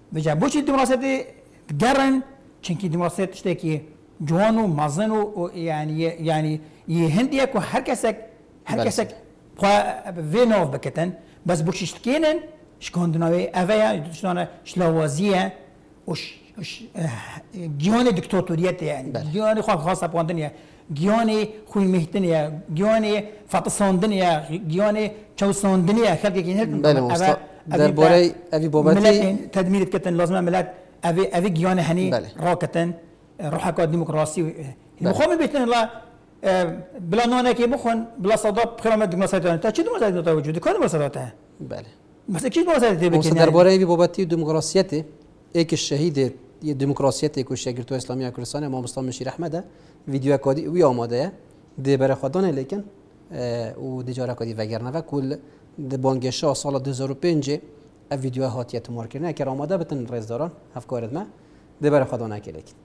بجا بوشی دموکراسی گرن چونکی دموکراسی تشتکی جوان و مازن و یعنی یعنی یه هندیه که هر کسک هر کسک خوا وی ناف بکتن بس بوشش تکینن شکاندناوی اویا شلون شلاوازیه وش وش جیان دیکتاتوریت یعنی جیان خوا خاصه پاندنیه گیانی خوی مهتنیه گیانی فطساندنیه گیانی چوساندنیه خلقی که هر بله مصطفى درباره اوی بابتی تدمیر کتن لازم ملت اوی اوی گیان هنی راکتن روح کار دموکراسی مخوام بیتن الله بلا نانه که بخون بلا صداق خیلی دموکراسی دارن تا چه دموکراسی داره وجود کار دموکراسی داره بله مثلا کی دموکراسی داره بکنه درباره اوی بابتی دموکراسیته یک شهید یه دموکراسیته که شگرتو اسلامی کردستان امام مصطفی مشیر احمد ویدیو کادی وی آماده دی بر خودانه لیکن و دیجاره کادی وگرنه و کل د بانگشا سال دو هزار و پنج اف ویدیو هاتیت مارکرنه که آماده بتن رزداران هفکارد ما دی بر خودانه که لیکن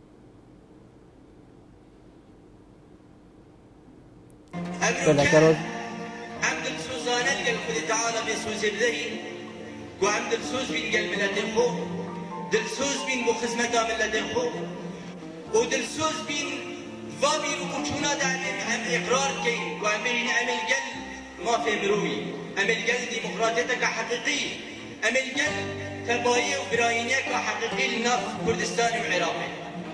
بلکرد عمد السوزانات قال خذ تعالى بسوز الذهي وعمد السوز بين قلب ملتين خو دلسوز بين بخزمته ملتين خو ودلسوز بين فابين وكوشونا دعمين عم اقرار كي وعمين عمل قل ما في مروي عمل قل ديمقراطيتك حقيقي عمل قل تبايع وبراينيك حقيقي لناف كردستان وعراقي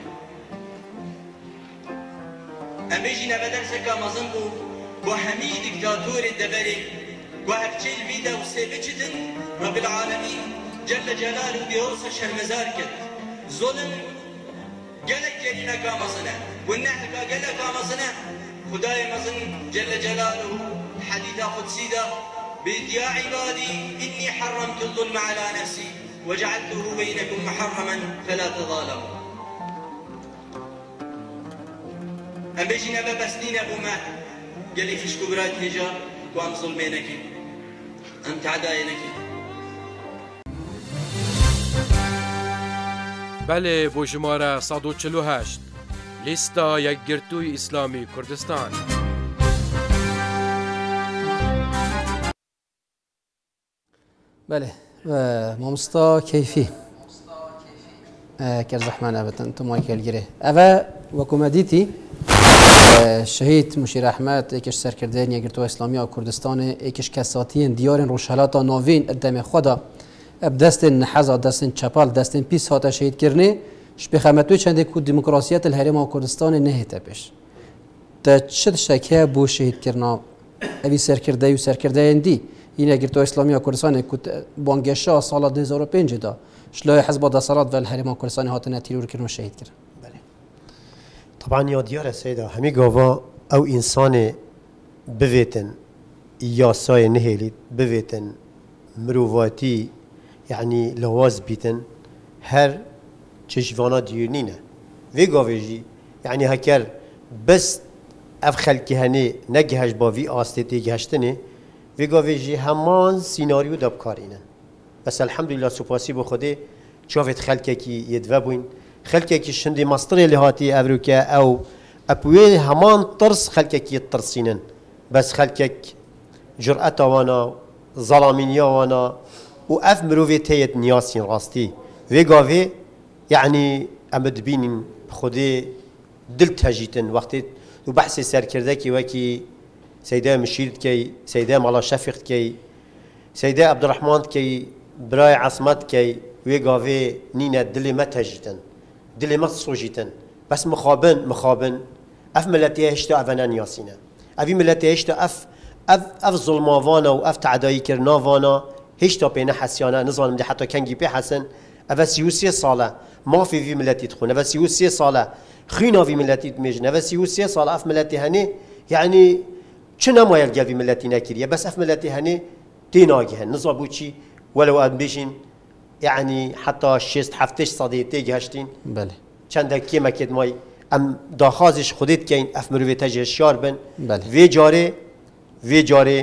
اميجينا بدرسك مازنبو وهمي دكتاتور الدبري وهبتشي الفيدا وسيبتشتن رب العالمين جل جلاله ديوص شرمزار كت ظلم قالك جرينا كامصنا والنحل قالك كامصنا خداي مزن جل جلاله حديثا قدسيدا يا عبادي إني حرمت الظلم على نفسي وجعلته بينكم محرما فلا تظالموا أم بيجينا ببسنين أبو ما قال لي فيش كبرات هجار وأم ظلمينك أنت عداينك بله بو شماره صد و چهل و هشت لیستا یکگرتوی اسلامی کردستان بله مامستا کیفی که زحمه نبتن تو مایکل گیره اوه وکومدیتی شهید مشیر احمد یکش سرکردن یکگرتوی اسلامی کردستان یکش کساتین دیار روشهلاتا ناوین ادم خدا بدست نحزا دست چپال دست پیس هات شهید کرنه شبخمتوی چنده کو دموکراسیت الهرم کردستان نهیته پیش تا چه شکه بو شهید کرنا اوی سرکرده و سرکرده اندی این یکگرتوی اسلامی کردستان کو بانگشا سال دو هزار و پنج دا شلای حزب دسالات و الهرم کردستان هات نتیرور کرنو شهید کرد بله طبعا یا دیار سیدا همی گاوا او انسان بویتن یاسای نهیلید بویتن مروواتی يعني لواز بيتن هر چشوانا ديونينه في قاويجي يعني هكر بس اف خلقي هني نجهش با في آستي جهشتني في قاويجي همان سيناريو دبكارينن بس الحمد لله سپاسي بو خدي شافت خلقي كي يدوبوين خلقي كي شندي مصطري لهاتي افروكا او ابوي همان طرس خلقي كي يترسينن بس خلقي جرأة وانا ظلامينيا وانا وأف مروفي تيت نياسين راستي ويقافي يعني أمد بين خدي دلت هجيتن وقت وبحث سر كردكي وكي سيدة مشيرد كي سيدة مالا شفيق كي سيدة عبد الرحمن كي براي عصمت كي ويقافي نينا دلي ما تهجيتن دلي ما تصوجيتن بس مخابن مخابن أف ملتي هشتا أفنا نياسينا أفي ملتي هشتا أف أف أف ظلماوانا وأف تعداي كرناوانا هیچ تا پینه حسیانه نزانم ده حتی کنگی پی حسن اول سی و سی ساله ما فی وی ملتی تخون اول سی و سی ساله خینا وی ملتی تمیجن اول سی و سی ساله اف ملتی هنی یعنی چه نمایل گل وی ملتی نکریه بس اف ملتی هنی تیناگی هن نزابو چی ولو اد بیشین يعني حتى شست حفتش صدي تيجي هشتين بله چند كيما كد ماي ام داخازش خودت كاين اف مروي تجي شار بن بله في جاري في جاري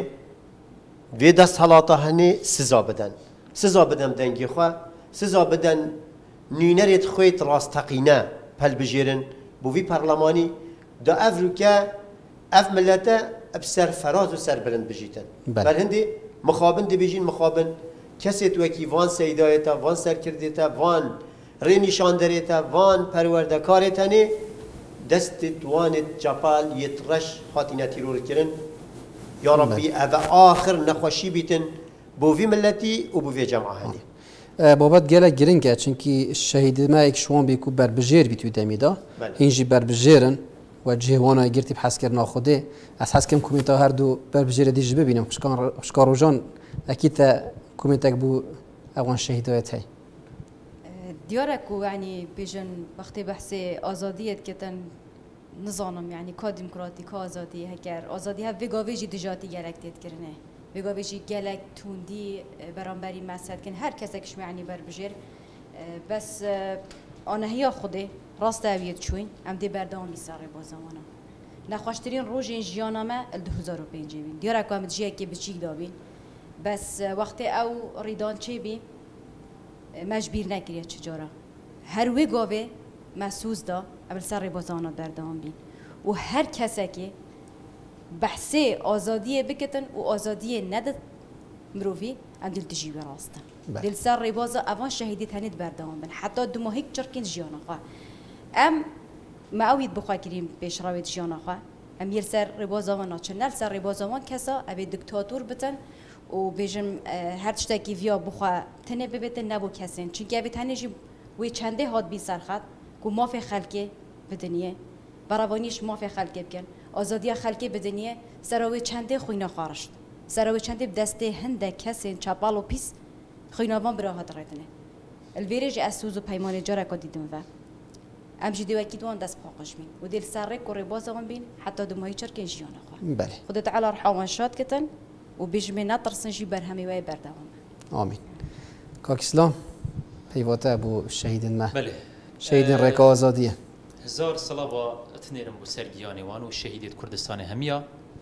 في دست حالاتا هني سزا بدن سزا بدن دنگي خو سزا بدن نينريت خويت راستقينا بل بجيرن بو في برلماني دا افريكا اف ملته بسر فراز و سر بلند بجيتن بله. بل هندي مخابن دي بيجين مخابن کسی تو کی وان سیدایتا وان سرکردیتا وان ری نشان دریتا وان پروردگارتنی دست توانت جپال یترش هاتینا تیرور کرن یا ربی او آخر نخوشی بیتن بوی ملتی و بوی جماعه هنی بابت گله گرینگه چونکی شهید ما یک شوان بیکو بر بجیر بیتوی دمیدا هنجی بر بجیرن و جهوانا گرتی بحث کردن خوده از حس کم کومیتا هر دو بر بجیر دیج ببینم خشکار خشکار روزان اکید کومیتک بو اوان شهیدایت هی دیارکو یعنی بیشن وقتی بحث آزادیت کتن نظامم یعنی کا دموکراتی کا آزادی هکر آزادی ها وگاویجی دجاتی گرکتیت کرنه وگاویجی گلک توندی برانبری مسد کن هر کس کش معنی بر بجیر بس آنها هی خوده راست اویت چوین ام دی بردام بیساری با زمانم نخواشترین روز این جیانامه الده هزار و پنجی بین دیارکو هم جیه که بچیک دابین بس وقتی او ریدان چی بی مجبور نکریه چجورا هر وگاوه مسوز دا اول سر بازانات بردام بین و هر کسی که بحثی آزادی بکتن و آزادی ندد مروفی ام دل تجیب راستن دل سر ربازا اوان شهیدی تنید بردام بین حتی دو ماهی چرکین جیانا خواه ام ما اوید بخواه کریم پیش راوید جیانا خواه ام یل سر ربازا و ناچنل سر ربازا وان کسا اوی دکتاتور بتن و بیشم هر چیزی ویا بخواه تنه ببتن نبو کسین چون که اوی تنه جی وی چنده هاد بی سرخط کو ما في خلقه بدنیه براوانیش ما في خلقه بکن آزادی خلقه بدنیه سراوی چنده خوینا خارشت سراوی چنده بدسته هنده کسین چپال و پیس خویناوان براهات ردنه الویرج اسوز و پیمان جاره که دیدم و امجی دوکی دوان دست پاقش بین و دل سره کوری بازم بین حتی دمایی چرکن جیان خواه بله خدا تعالی رحمان شاد کتن و بیشمی نترسن جی برهمی وای بردوام آمین کاکسلام پیواته ابو شهید ما بله شهید رک آزادیه هزار صلابا اتنیرم بو سرگیانی وان و شهیدیت کردستان همیا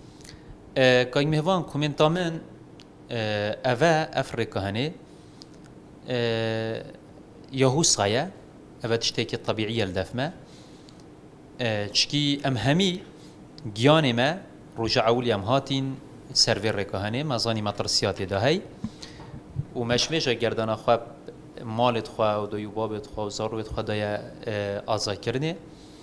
که مهوان کومنتامن اوه افریقا هنه یهوس غایا اوه تشتاكي الطبيعية لدفما تشكي ام همي جياني ما رجع وليام هاتين سيرفير ريكوهاني مازاني مطرسياتي ده هاي ومشمشة جردنا خواب مالت خوا و دویوبابت خوا و زاروت خوا دایا آزا کرنه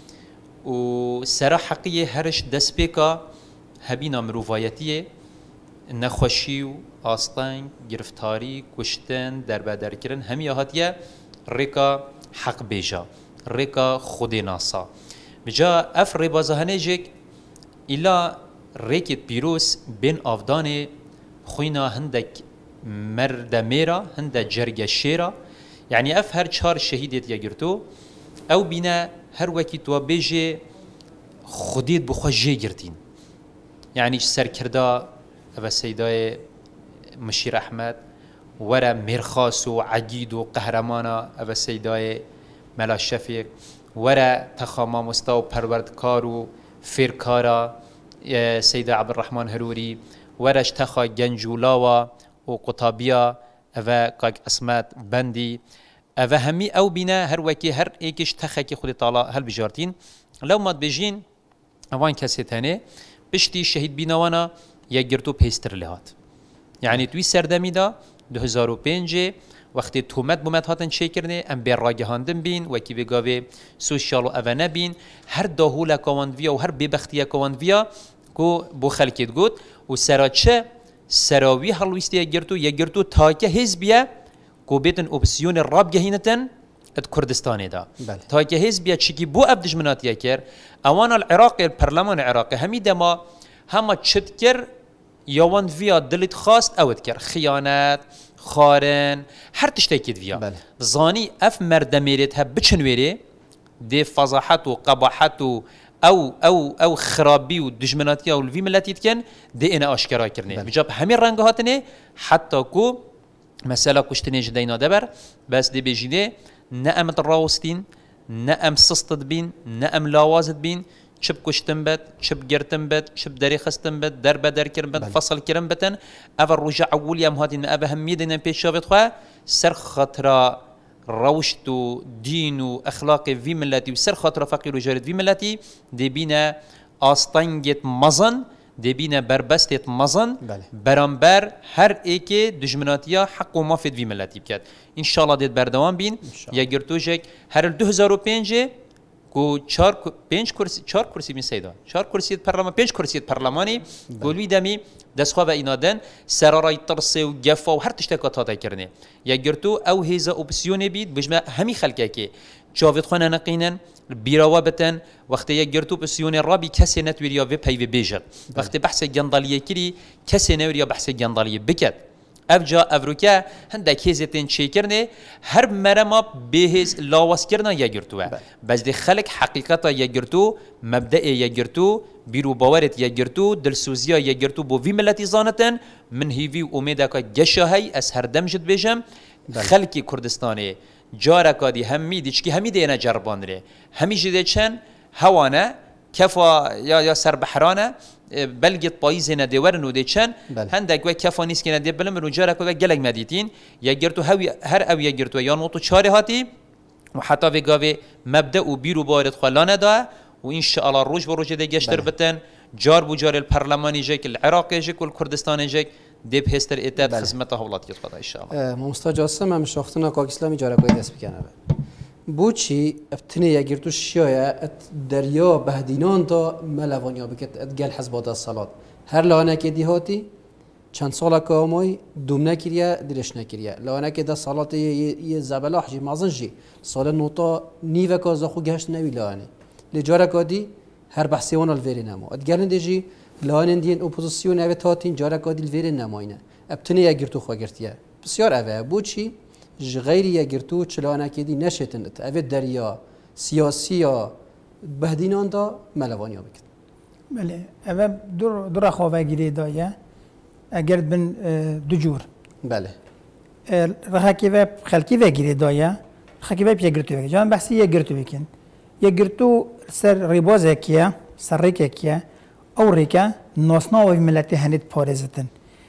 و سرا حقیه هرش دست بیکا هبینا مروفایتیه نخوشی و آستان گرفتاری کشتن دربدر کردن همی هاتیه ریکا حق بیجا ریکا خودی ناسا بجا اف ریبازه هنجک ایلا ریکت پیروس بین آفدان خوینا هندک مرد میرا هنده جرگ شیرا يعني اف هر چهار شهيدت يگرتو او بنا هر وكي تو بيجي خديت بخو جي گرتين يعني سركردا ابا سيداي مشير احمد ورا مرخاص وعقيد وقهرمانا ابا سيداي ملا شفيق ورا تخاما مستو پروردكار و فيركارا سيدا عبد الرحمن هروري ورا اشتخا جنجولاوا وقطابيا اوه کاک اسمت بندی اوه همی او بینا هر وکی هر ایکش تخکی خود تعالی هل بجارتین لو ماد بجین اوان کسی تانه بشتی شهید بینوانا یک گرتو پیستر لهات یعنی توی سردمی دا دو هزار و پنج وقتی تومت بومت هاتن چه کرنه ام بیر راگه هاندن بین وکی بگاوه سوشیال و اوه نبین هر داهولا کواند ویا و هر بیبختیا کواند ویا کو بو خلکت گود و سراچه سراوی هلویستی گرتو یا گرتو تا که حزبیه کو بیتن اپسیون راب گهینتن ات کردستانی دا تا که حزبیه چیکی بو ابدج مناتیه کر اوان العراقی الپرلمان العراقی همی دما هما چت کر یوان ویا دلت خواست اوت کر خیانت خارن هر تشتاکید ویا زانی اف مردمیریت ها بچنویری دی فضاحت و قباحت و او او او خرابی و دشمناتی او الوی ملتی کن دی انا آشکارا کرنه بجاب همین رنگ هاتنه حتی کو مثلا کشتنی جدینا دبر بس دی بجیده نه ام راوستین نه ام سستد بین نه ام لاوازد بین چب کشتن بد چب گرتن بد چب دری خستن بد در بدر کرن بد فصل کرن بتن اول رجع اولی ام هاتین ابا همیدن پیش شابت خواه سر خطرا روشت و دین و اخلاق وی ملتی و سر خاطر فقیر و جارد وی ملتی دی بینا آستانگت مزن دبينا بربستت مزن بله. برامبر هر ایک دجمناتیا حق و مافد وی ملتی بکد ان شاء الله دید بردوام بین یا گرتوجک هر دو هزار و پنج کو چهار پنج کرسی چهار کرسی می سیدا چهار کرسی پارلمان پنج کرسی پارلمانی گلوی دمی دستخواه و اینادن سرارای ترس و گفا و هر تشتکا تاتا کرنه یا گرتو او هیزا اپسیون بید بجمع همی خلقه که جاوید خانه نقینن بیروابتن وقتی یک گرتو اپسیون رابی کسی نتویریا و پی و بیجد وقتی بحث جندالیه کری کسی نویریا بحث جندالیه بکد افجا افروکا هندک هزتن چی کرنه هر مرما بهز لاواس کرنا یا گرتوه بس دی خلق حقیقتا یا گرتو مبدأ یا گرتو بیرو باورت یا گرتو دلسوزیا یا گرتو بو وی ملتی زانتن من هیوی امیدا که گشاهی از هر دم جد بیجم خلقی کردستانی جارا کادی همی دیچکی همی دینا جربان ره همی جده چن هوانه کفا یا یا سر بحرانه بلگت پاییز ندیورن و دیچن هندک و کفا نیست که ندی بلم رو جارا کد گلگ مدیتین یا گرتو هوی هر او یا گرتو یا نوتو چاره هاتی و حتی و گاوی مبدأ و بیرو بارد خلانه دا و ان شاء الله روز به روز دیگشتر بتن جار بو جار البرلمانی جک العراقی جک و الکردستانی جک دب هستر اتاد خدمت حولات کت خدا ان شاء الله ممستا جاسم هم شاختنا کاک اسلامی جارا کوی دست بکنه بوچی ابتنی یا گرتو شیایا دریا بهدینان تا ملوانیا بکت ادگل حزبات الصلاة هر لانه که دیهاتی چند ساله که امای دوم نکریا درش نکریا لانه که ده صلاة یه زبلاح جی مازن جی سال نوتا نیو کازا خو گشت نوی لانه لجارا کادی هر بحثی وان الویری نما ادگرن دیجی لانه دین اپوزیسیون اوه تاتین جارا کادی الویری نماینه ابتنی یا گرتو خو گرتیا بسیار اوه بوچی غير يجرتو چلانا كدي نشتن اوه دريا سياسيا بهدينان دا ملوانيا بكت بله اوه دور دور خواه گیری دایا اگر بن دو جور بله رخاكي و خلقي و گیری دایا رخاكي و يجرتو بكن جان بحثي يجرتو بكن يجرتو سر ريباز كيا سر ريكا كيا او ريكا ناسنا و ملت هنت پارزتن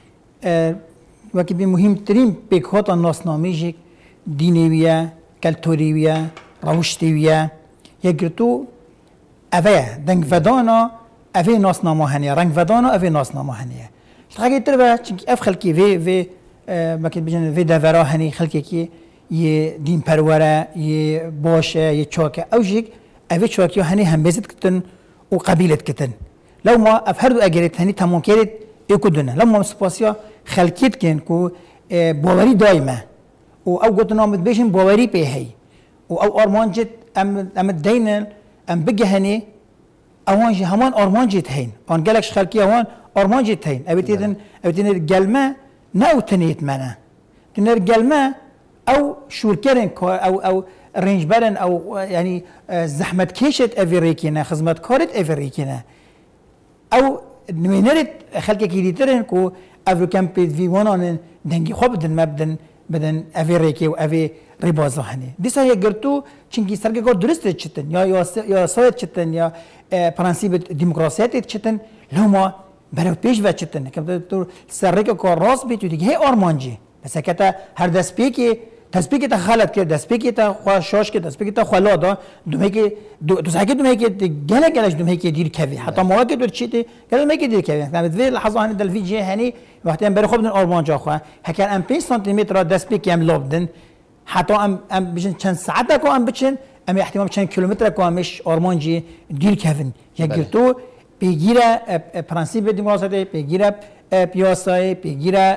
وکی به مهمترین پیکات ناسنامه‌ای دینیه، کلتوریه، روشتیه، یکیتو اوه دنگ ودانا اوه ناسنامه هنیه، رنگ ودانا اوه ناسنامه هنیه. شتاقی تر و چنکی اف خلکی و و مکت بجن و دورا هنی خلکی که یه دین پروره، یه باشه، یه چاکه، اوجیک اوه چاکی هنی هم بزد کتن و قبیلت کتن. لو ما اف هر دو اگریت هنی تمام کرد اکودنه. لما سپاسیا خلقیت کن کو باوری دائمه و او قلت نامد بيشن باوری به هی و او آرمانجت ام ام دینن ام بگهنی اوانج همان آرمانجت هین آن گلکش خلقی اوان آرمانجت هین ابتدن ابتدن گلمه نه تنیت منه تنر گلمه او شورکرن او او رنج برن او يعني زحمت کشت افریکینه خدمت کارت افریکینه او نمینرت خلقی کلیترن کو افریکن پید ویوانان دنگی خواب بدن مبدن بدن افریقی و افی رباز هنی. دیسا یک گرتو چنگی سرگه کار درست چتن یا یا یا سایت چتن یا پرانسیب دموکراسیت چتن لما برای پیش و چتن که تو سرگه کار راست بیت دیگه هی آرمانجی. بس که هر دست پیکی دست پیکی تا خالد کرد دست پیکی تا خواشش کرد دست پیکی تا خلادا دومی که دو سعی دومی که گله گلش دومی که دیر کوی حتی مواد دور چیتی گله دومی که دیر کوی. نمی‌دونی لحظه هنی دل ویژه هنی وقتی هم برای خوب دن آرمان جا خواه هکر ام پنج سانتیمتر دست پیکی هم لابدن حتی ام ام بچن چند ساعت کو ام بچن ام احتمال چند کیلومتر کو امش آرمانجی دیر کوین یا گرتو پیگیره پرانسیب دموکراسی پیگیره پیاسای پیگیره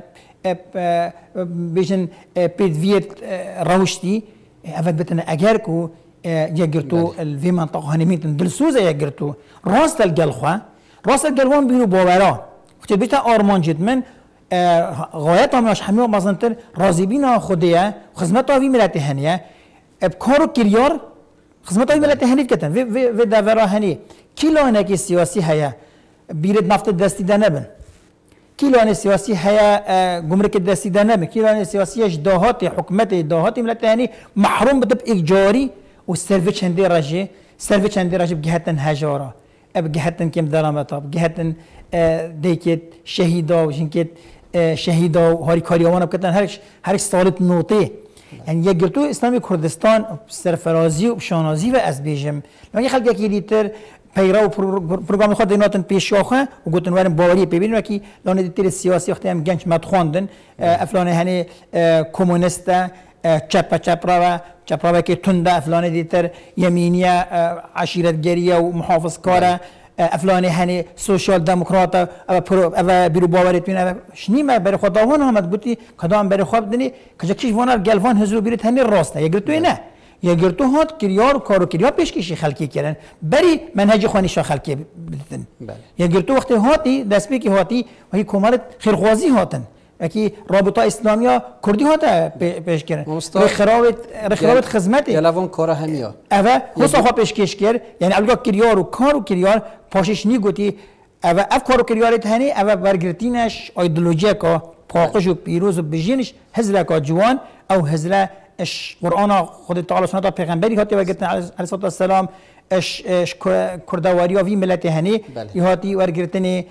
بیشن پیدویت روشتی اول بتن اگر کو یگرتو الوی منطقه هنیمیتن دلسوزه یگرتو راست الجلخوا راست الجلوان بینو باورا وقتی بیت آرمان جد من غایت هم مش همه مازنتر راضی بینا خودیه خدمت آوی ملت هنیه بکارو کریار خدمت آوی ملت هنیت کتن و و دورا هنی کیلانه کی سیاسی هیا بیرد نفت دستی دنبن كيلان سياسي هيا جمرك الدستي دنبه كيلان سياسي اجداهات حكومات اجداهات ملت يعني محروم بتب اجباري والسيرفيس عندي راجي سيرفيس عندي راجي بجهتن هجاره بجهتن كم درامات بجهتن ديكت شهيدا وشنكت شهيدا وهاري كاريوان بكتن هرش هرش صالت نوطي يعني يجرتو اسلامي كردستان سرفرازي وبشانازي و از بيجم لما خلق يكيديتر پیرو پروگرام خود دیناتن پیش شاخه و گفتن ورن باوری ببینیم که لانه دیتر سیاسی وقتی هم گنج مدخواندن افلان هنی کمونیست چپ چپ را چپ را که تنده افلان دیتر یمینیه عشیرتگریه و محافظ کاره افلان هنی سوشال دموکرات و بیرو باوریت بین شنیمه برای خود داوان آمد بودی کدام برای خود دنی که چیش وانر گلفان هزرو بیرت هنی راسته یه توی نه یه گرتو هات کریار و کارو کریا پیش کشی خلقی کردن بری منهج خوانیشا خلقی بدن یه گرتو وقتی هاتی دست بی که هاتی و هی کمالت خیرخوازی هاتن اکی رابطه اسلامیا کردی هاته پیش کردن رخراوت رخراوت خدمتی یلوان کارا همیا اوه خصوصا خوا پیش کش کرد یعنی الگا کریار و کار و کریار پاشش نی گوتی اوه اف کار و کریارت هنی اوه برگرتینش ایدئولوژی کا پاکش و پیروز و بجینش هزله کا جوان او هزله اش قرآن خود تعالی سنت پیغمبری هاتی وگرتن علیه الصلاه والسلام اش اش کردواری و وی ملت هنی یهاتی ورگرتنی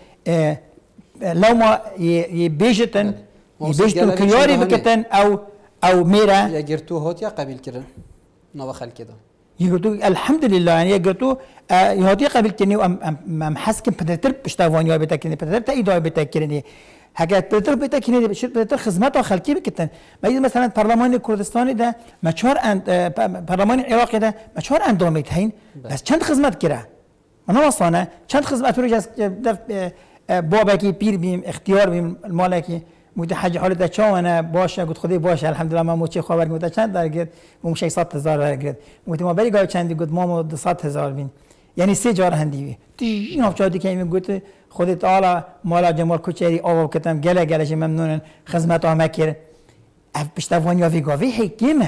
لو ما يبيجتن يبيجتن كياري بكتن او او ميرا يجرتو هات يا قبيل كده نوخل كده يجرتو الحمد لله يعني يجرتو يهاتي قبل كني ام حسكن بدتر بشتاوانيا بتاكني بدتر تايدو بتاكني حاجات بدتر بتاكني بشر بدتر خدمات خلقي بكتن ما مثلا برلمان كردستان ده مشهور عند برلمان العراق ده مشهور انداميت هين بس چند خدمت كره انا اصلا چند خدمت رو جس بابا کی پیر بیم اختیار بیم مالکی مود حج حالت چا انا باشه گفت خدای باشه الحمدلله ما موچه خبر گفت چند در گرد مو شش صد هزار در گرد مود ما بری گفت چند گفت ما دویست هزار بین یعنی سه جار هندی تی این افچادی که می گفت خدای تعالی مالا جمال کوچری آو کتم گله گله ممنون خدمت ها مکر اف پشتوانی وی گاوی حکیمه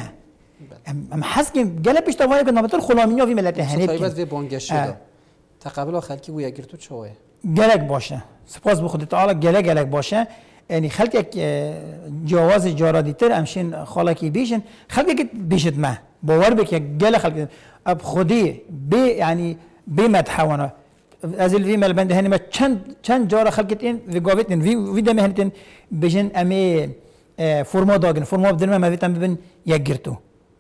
ام حسکم گله پشتوانی کنه مثلا خلامی وی ملت هنی طيبات وی بانگش شده تقبل خلکی و یگرتو چوه گلک باشه سپاس به خود تعالی گله گلک باشه یعنی خلک یک جواز جارادی تر امشین خالکی بیشن خلک که بیشت ما باور بک گله خلک اب خودی به یعنی به مدحونا از الوی مل بنده هنی ما چند چند جار خلکت این و گاوتن وی وی دم هنتن بیشن امی فرما داگن فرما بدن ما ویتم ببین یک گرتو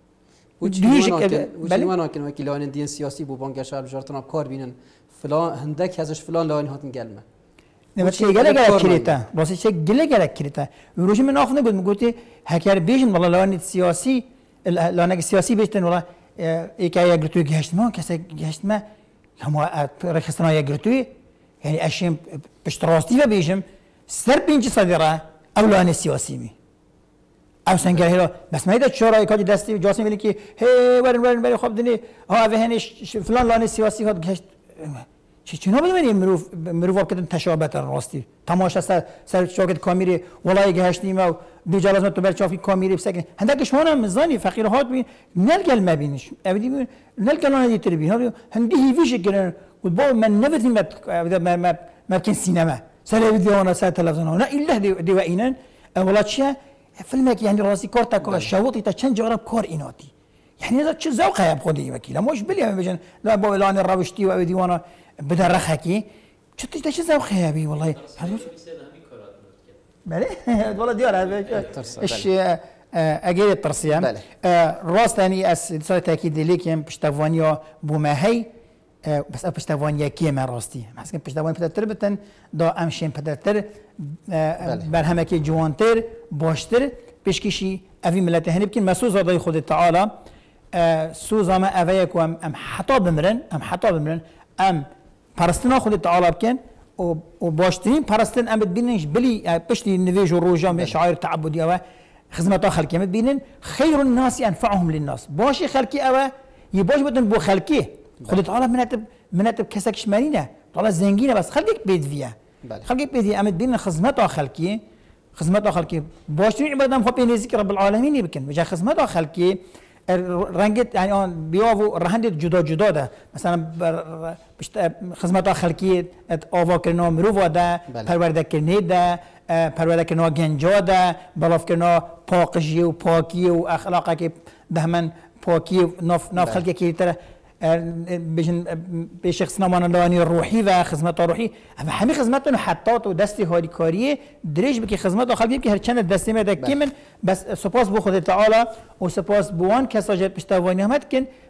دیش که ولی ما ناکن وکیلان دین سیاسی بو بانک شهر بجارتن اب کار بینن فلان هندک ازش فلان لاین هاتن گلمه نه چه گله گله کریتا راستی چه گله گله کریتا روش من آخونه بود میگوتی هکر بیشن والله لاین سیاسی لاین سیاسی بیشتن والله یک یا گرتوی گشت ما کسی گشت ما هم رخصتنا یا گرتوی یعنی اشیم پشتراستی و بیشم سر پنج صدره او لاین سیاسی می او سنگر هلا بس ما ایده چرا کاج دستی جاسم میگه که هی ورن ورن برای خوب دنی ها وهنش فلان لاین سیاسی هات گشت چی چی نبودیم مروف مروف کردن تشابهت راستی تماشا سر سر شاگرد کامیری ولای گهشتیم و دو جلسه تو برچافی کامیری بسکن هندک شما هم زانی فقیر هات بین نلگل مبینش ابدی نلگل آن دیتر بین ها هندی هیویش گرن و با من نبودیم ما ما ما کن سینما سر ویدیونا سر تلویزیون نه الا دی دی و اینن ولی چیه فیلمی که یعنی راستی کار تا شوطی تا چند جرب کار ایناتی يعني هذا شو ذوق يا بخودي وكيل مش بلي بجن لا بو لان الروشتي وابدي وانا بدر رخكي شو تيش ذوق يا بي والله بله والله ديار ايش اجي الترسيم راس ثاني اس صار تاكيد ليك يم بشتافونيا بوماهي بس بشتافونيا كيما راستي حسكن بشتافونيا بدتر بتن دا امشين بدتر برهمكي جوانتر باشتر بشكشي افي ملت هني بكن مسوز هذا خود تعالى سوزا ما أفيك وام أم حطا بمرن أم حطا بمرن أم پرستنا خود تعالی بکن و و باشترین پرستن ام ببیننش بلی پشتی نویج و روجا شعائر تعبدی و خدمت خلقی ام ببینن خیر الناس انفعهم للناس باشی خلقی او یباش بدن بو خلقی خود تعالی منتب منتب کسکش مرینه تعالی زنگینه بس خلقی بید ویه خلقی بید ام ببینن خدمت خلقی خدمت خلقی باشترین عبادت ام خو بینزی رب العالمین بکن وجا خدمت خلقی رنگت يعني آن بیاو رهند جدا جدا ده مثلا خدمات خلقی آوا کردن مروف ده پرورده کردن ده پرورده کردن گنجا ده بلاف کردن پاکشی و پاکی و اخلاقی که دهمن پاکی و ناف ناف خلقی که تر بيشن بشخص نمان لانی روحی و خدمات روحی اما همه خدماتون حتات و دستی هاری کاریه درش بکی خدمات خلقی که هر چند دستی میده کیمن بس سپاس بو خود تعالی و سپاس بوان کسا جد پشتوانی همت کن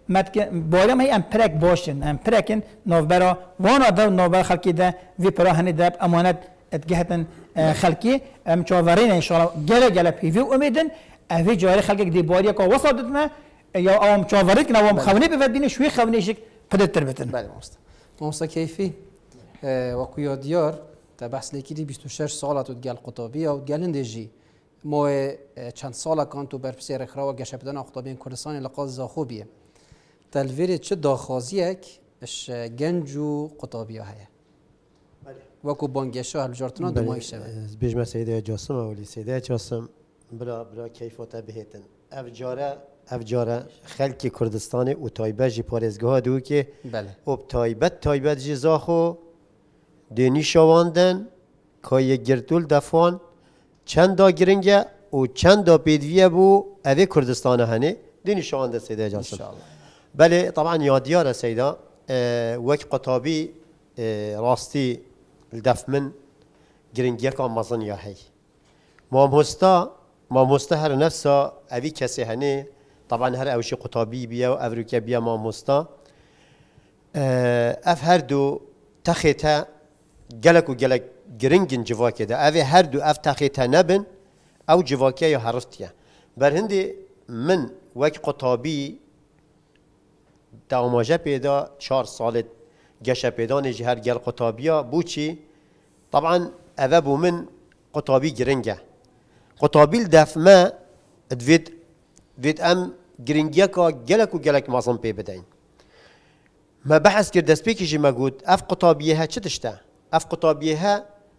متک بالا ما ام پرک باشن ام پرکن نوبرا وانا در نوبر خلقی ده وی پرا هنی دب امانت اتجهتن خلقی ام چاورین ان شاء الله گله گله پیوی امیدن اوی جاری خلقی دی باریا کا وسادتنا یا ام چاورت کنه ام خونی بفدین شوی خونیشک پدتر بتن بله مست مست کیفی وقویا دیار تا بحث لیکیدی بیست و شش سالت و گل قطابی و گلندجی ما چند سال کان تو برپسی رخرا و گشپدن اخطابین کردستان لقاز زاخوبیه تلویر چه داخازیک اش گنج و قطابی هیا وکو بانگشا هلجارتنا دمای شده بیشتر سیده جاسم اولی سیده جاسم برا برا کیفاته بهتن افجاره افجاره خلک کردستان و تایبه جی پارزگاه دو که بله اب تایبت تایبت جی زاخو دینی شواندن که گرتول دفعان چند دا گرنگه و چند دا پیدویه بو اوه کردستان هنه دینی شوانده سیده جاسم بله طبعا یادیاره سیده وک قطابی راستی الدف من گرنگیه که مزن یا هی ما مهستا ما مهستا هر نفسا اوی کسی هنه طبعا هر اوشی قطابی بیا و افریقیا بیا ما مهستا اف هر دو تخیته گلک و گلک گرنگین جواکه ده اوه هر دو اف تخیته نبن او جواکه یا حرفتیه بر هندی من وک قطابی داماجه پیدا چهار سال گشه پیدا نجی هر گل قطابیا بو چی طبعا اوه بو من قطابی گرنگه قطابی الدفمه دوید دوید ام گرنگیه که گلک و گلک مازم پی بدهین ما بحث کرد دست پیکی جی ما گود اف قطابیه ها چه تشته اف قطابیه ها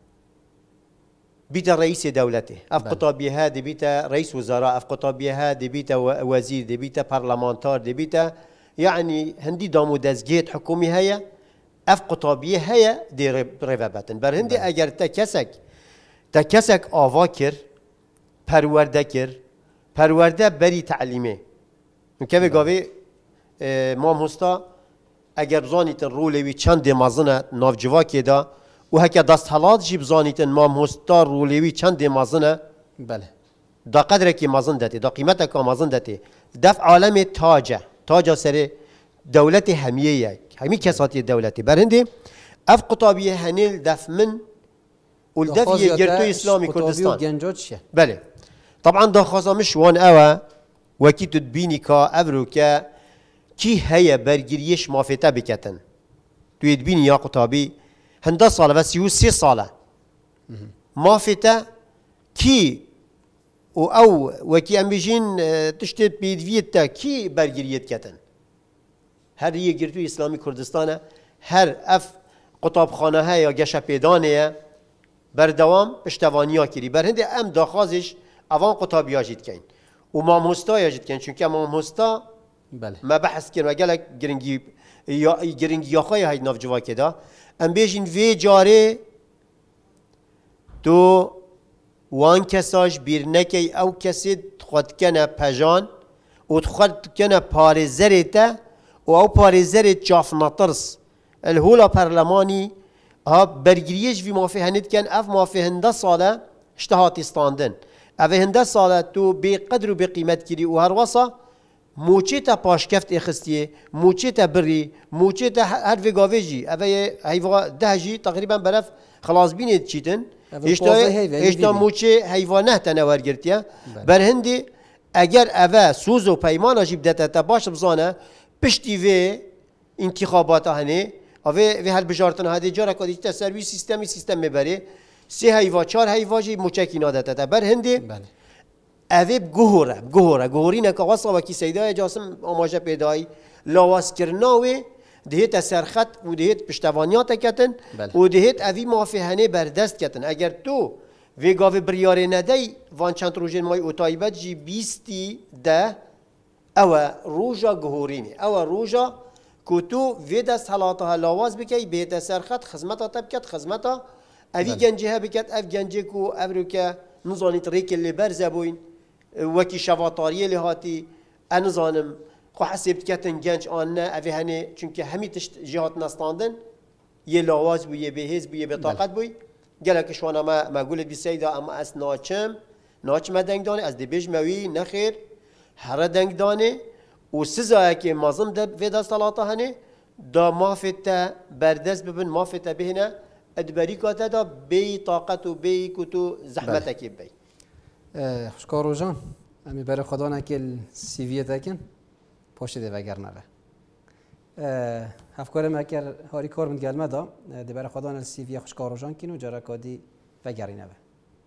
بيتا رئيس دولته اف قطابيها دي بيتا رئيس وزراء اف قطابيها دي بيتا وزير دي بيتا برلمانتار دي بيتا يعني هندي دامو دزجيت حكومي هيا اف قطابيه هيا دي ريفابتن بر هندي اگر تكسك تكسك آواكر پرورده کر پرورده بری تعلیمه که بگاوی مام هستا اگر زانیتن رولوی چند مازنه ناف جواکی دا و هکه دست حالات جیب زانیتن مام هستا رولوی چند مازنه بله دا قدره که مازن داتی دا قیمته که مازن داتی دف عالم تاجه تاجه سر دولت همیه یک همی کساتی دولتی برهنده اف قطابیه هنیل دف من ولدفی گرتو اسلامی کردستان بله طبعا دا خازمش وان اوه وکی تدبینی که افرو که کی هیا برگریش مافته بکتن توی دبینی یا قطابی هنده ساله و سی و سی ساله مافته کی و او وکی ام بیجین تشتید بیدویت تا کی برگریت کتن هر یه گرتو اسلامی کردستانه هر اف قطاب خانه ها یا گشه پیدانه بردوام پشتوانیا کری بر هنده ام داخازش اوان قطاب یاجید کن و مام هستا یاجید کن چون که مام هستا بله ما بحث کن و گلک گرنگی یا گرنگی یاخای های ناف جوا کدا ام بیشین وی جاره تو وان کساش بیر نکی او کسی خود کنه پجان و خود کنه پارزره تا و او پارزره چاف نطرس الهولا پرلمانی ها برگریش وی مافی هند کن اف مافی هنده ساله اشتهاتی استاندن اوه هنده ساله تو بی قدر و بی قیمت کری و هر واسه موچه تا پاشکفت اخستیه موچه تا بری موچه تا هر وگاوه جی اوه حیوان ده جی تقریبا برف خلاص بینید چیتن اشتا موچه حیوانه تا نوار گرتیه بر هنده اگر اوه سوز و پیمان جیب دتا تا باش بزانه پشتی وی انتخابات هنه اوه وی هر بجارتن هده جارا کدی تا سرویس سیستمی سیستم میبره سه هیوا چهار هیوا جی موچکی نادته تا بر هنده بله اوه گهوره گهوره گهوری نکه واسه وکی سیدای جاسم آماجه پیدایی لاواس کرناوه دهیت سرخط و دهیت پشتوانیات کتن و دهیت اوی مافهنه بردست کتن اگر تو ویگاوه بریاره ندهی وان چند روژن مای اوتایبت جی بیستی ده اوه روژا گهورینه اوه روژا که تو وی دست حالاتها لاواز بکی بهت سرخط خدمتا تبکت خدمتا اوی گنجه ها بکت اف گنجه که افرو که نزانیت ریک اللي برزه بوین وکی شواتاریه لهاتی انزانم خو حسبت کتن گنج آنه اوی هنه چونکه همی تشت جهات نستاندن یه لاواز بو یه بهز بو یه بطاقت بوی گلک شوانا ما ما گولت بی سیدا اما از ناچم ناچم دنگ دانه از دی بیج موی نخیر هر دنگ دانه و سزایه که مازم ده ویدا صلاته هنه دا مافتا بردست ببن مافتا بهنا ادبری کاتا دا بی طاقت و بی کتو زحمتکی بی. خوشکارو جان امی برای خدا نکل سیویه تکن پاشت ده وگر نوه هفکار مکر هاری کار من گلمه دا ده برای خدا نکل سیویه خوشکارو جان کنو جارا کادی وگری نوه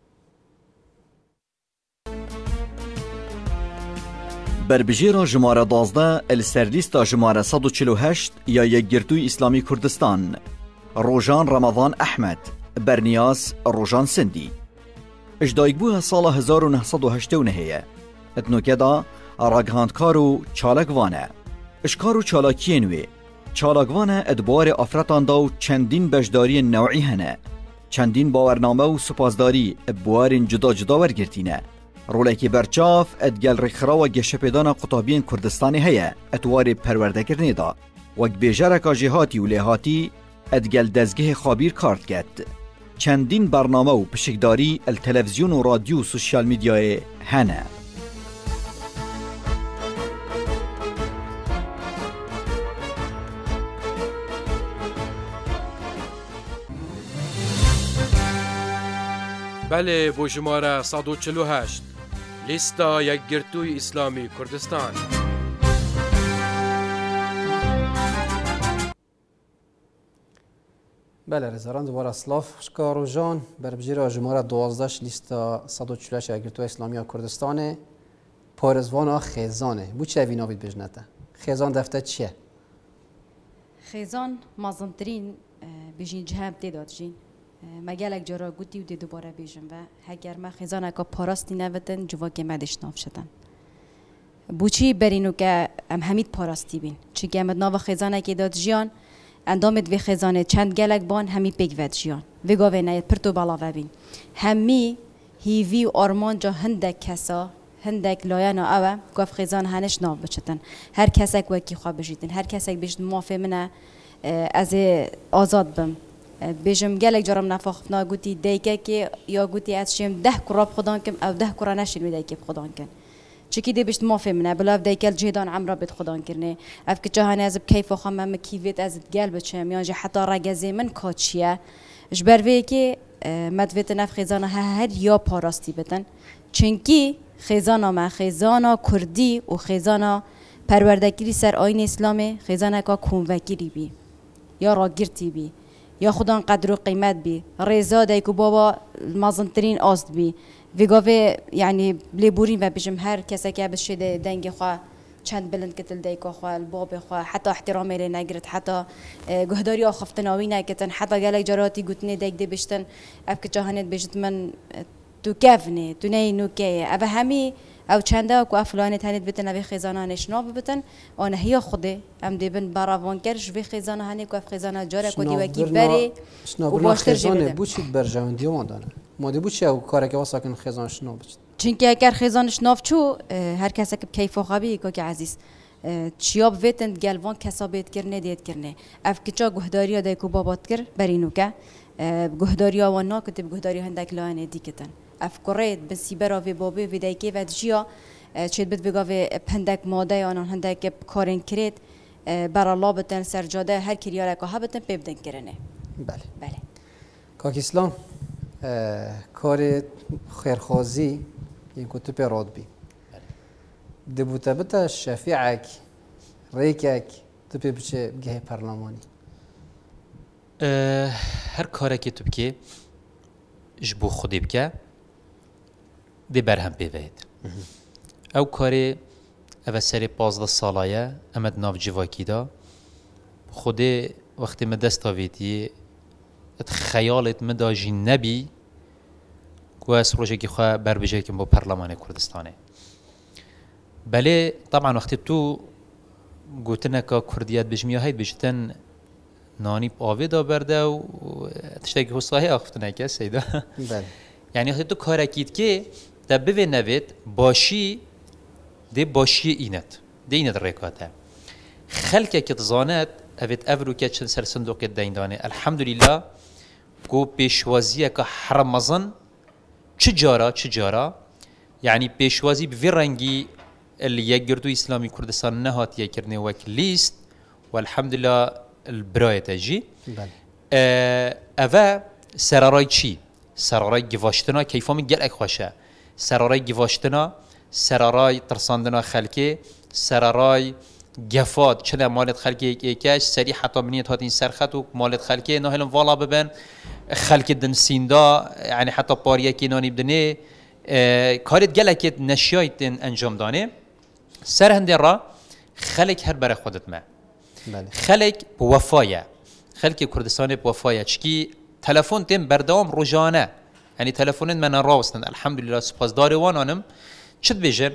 بربژێرە ژمارە دازدە ئەلسەرلیستە ژمارە سەد و چل و هەشت یا یەکگرتووی ئیسلامی کوردستان ڕۆژان ڕەمەضان ئەحمەد بەرنیاز ڕۆژان سندی ئەژدایکبووە ساڵە هەزار و نەسەد و هەشتە و نە هەیە ئەتنۆکەدا ڕاگهاندکار و چالاکوانە ئشکار و چالاکیە نوێ چالاکوانە ئەدبوارێ ئافرەتاندا و چەندین بەشداریە نەوعی هەنە چەندین باوەرنامە و سوپاسداری بوارین جدا جدا وەرگرتینە رولکی برچاف ادگل رخراو گشپدان قطابین کردستانی هیا اتوار پروردگرنی دا وک بیجارکا جهاتی و لهاتی ادگل دزگه خابیر کارت گد چندین برنامه و پشکداری التلویزیون و رادیو و سوشیال میدیای هنه بله بو ژمارە سەد و چل و هەشت لیستا یەکگرتووی ئیسلامی کوردستان بله رزاران دوباره اسلاف خوشکارو جان بربژێرە ژمارە دوازدەش لیستا سەد و چل و هەشت یەکگرتووی ئیسلامی کوردستانê پارێزvana xêzanê بû çi evî navî dibêjne te xêzan defte çi ye خێزان مازنترین بژین جهەم تێدا دژین مگلک جارا گوتی و دی دوباره بیجم و هگر ما خزانه که پاراستی نوتن جواکی مدش ناف شدن بوچی برینو که ام همید پاراستی بین چی که امد ناو خزانه که داد جیان اندامد و خزانه چند گلک بان همی پیگ ود جیان و گاوه نیت پرتو بالا بین همی هیوی و آرمان جا هندک کسا هندک لاینا اوه گاف خزان هنش ناف بچتن هر کسک وکی خواه بجیدن هر کسک بجید موافق منه از آزاد بم بیشم گلک جرم نفاخنا گویی دیگه که یا گویی از شیم ده کراب خدان کم او ده کرا نشین می دیگه خدان کن چکی دی بیشت مافی منه بلاف دیگه جهدان عمره بید خدان کرنه اف که جهانی از کیف خام من کیفیت از گل بچم یا جه حتی رگزی من کاتشیه جبر وی که مدویت نف خزانه هر یا پاراستی بدن چنکی خزانه ما خزانه کردی و خزانه پروردگیری سر آیین اسلامی خزانه کا کنوکیری بی یا راگرتی بی یا خودان قدر و قیمت بی رضا دیکو بابا مازنترین آست بی ویگاوه یعنی لیبورین و بیشم هر کسی که بشه دنگ خواه چند بلند کتل دیکو خواه الباب خواه حتی احترامی لی نگرد حتی گهداری آخفتناوی نکتن حتی گلک جراتی گوتنی دیگ دی بشتن اف که جهانت بشت من تو کفنی تو نی نوکیه او همی او چنده کو افلانه تنید بتن اوی خزانه نشناب بتن آن هیا خوده ام دیبن براوان کرش وی خزانه هنی کو اف خزانه جاره کو دیوکی بری و باشتر جبده بوچید برجام دیوان دانه مادی بوچی او کاری که واسه کن خزانه شناب بچید چون که اگر خزانه شناب چو هر کسی که کیف و خوابی که عزیز چیاب ویتن گلوان کسابیت کرنه دیت کرنه اف کجا گهداری دیکو بابات کر برینو که گهداری آوان ناکتب گهداری هندک لانه دیکتن افکارت بسیبرا و بابی و دیگه و جیا چید بد بگاوی هندک ماده آنان هندک کارن کرد برای الله بتن سرجاده هر کریاره که ها بتن پیبدن کرنه بله بله کاک اسلام کار خیرخوازی این کتب راد بی دبوته بتا شفیعک ریکک تو پی بچه بگه پرلمانی هر کاری که تو بکی جبو خودی بکه دی برهم بیوید او کاری او سری پازده سالایه امد ناف جواکی دا خودی وقتی من دست آویدی ات خیالت مداجی نبی که از روژه که خواه بر بجه کم با پرلمان کردستانه بله طبعا وقتی تو گوتنه که کردیت بجمیه هید بجتن نانی آوی دا برده و تشتاکی حصاهی آختنه که سیدا بله یعنی وقتی تو کار اکید که تا بوی نوید باشی دی باشی اینت دی اینت ریکاته خلقه که تزاند اوید افرو که چند سر صندوق دیندانه الحمدلله کو پیشوازیه که حرمزن چه جارا چه جارا یعنی پیشوازی به رنگی اللي يقردو إسلامي كردستان نهات يكرني وك ليست والحمد لله البراية تجي اه أفا سراراي تشي سراراي جواشتنا كيف من جل أخوشة سراراي جواشتنا سراراي ترساندنا خلقي سراراي جفاد چه مالت خلقی یکیش سری حتی بنیت هاتین سرخط و مالت خلقی نه هلم والا ببن خلق دن سیندا يعني حتى باريه کی نانی بدنه کارت گلکت نشیایت انجام دانه سر هنده را خلق هر بر خودت ما خلق بوفایا خلق کردستان بوفایا چکی تلفن تیم بردام روزانه يعني تلفون من راوستن الحمد لله سپاس داری وانم چت بیجن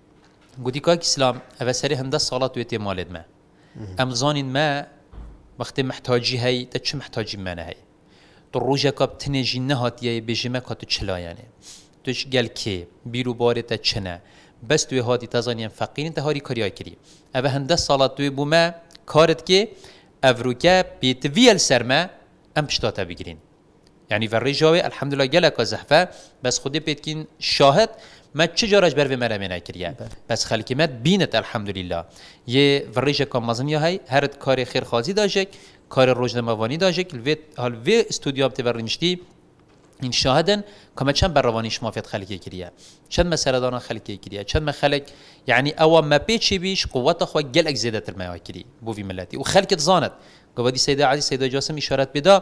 قلت لك اسلام افسري هنده صلاه ويتي مالد ما امزان ما وقت محتاجي هي تش محتاجي ما هي تروجا كاب تنجي نهات يا بيجما كات تشلا يعني تش قال كي بيرو باري تشنا بس تو هادي تزانين فقير انت هاري كاريا كري اف هنده صلاه وي بوما كارت كي افروكا بيتفيل سرما ام بشتاتا بگيرين يعني فرجاوي الحمد لله جلك زحفه بس خودي بيتكين شاهد ما تشجرج بر مرا منا كريا بس خلكمت بينت الحمد لله يه فريجه كم مزنيه هاي هرت كار خير خازي داجك كار روزنامه‌وانی داجك الويت هال في استوديو بتبرنشتي ان شاهدن كما كان بروانيش ما فيت خلقي كريا شد مساله دانا خلقي كريا شد ما خلق يعني او ما بيتشي بيش قوه اخو جلك زياده الماكري بو في ملاتي وخلقت زانت قبدي سيده عزيز سيده جاسم اشارات بدا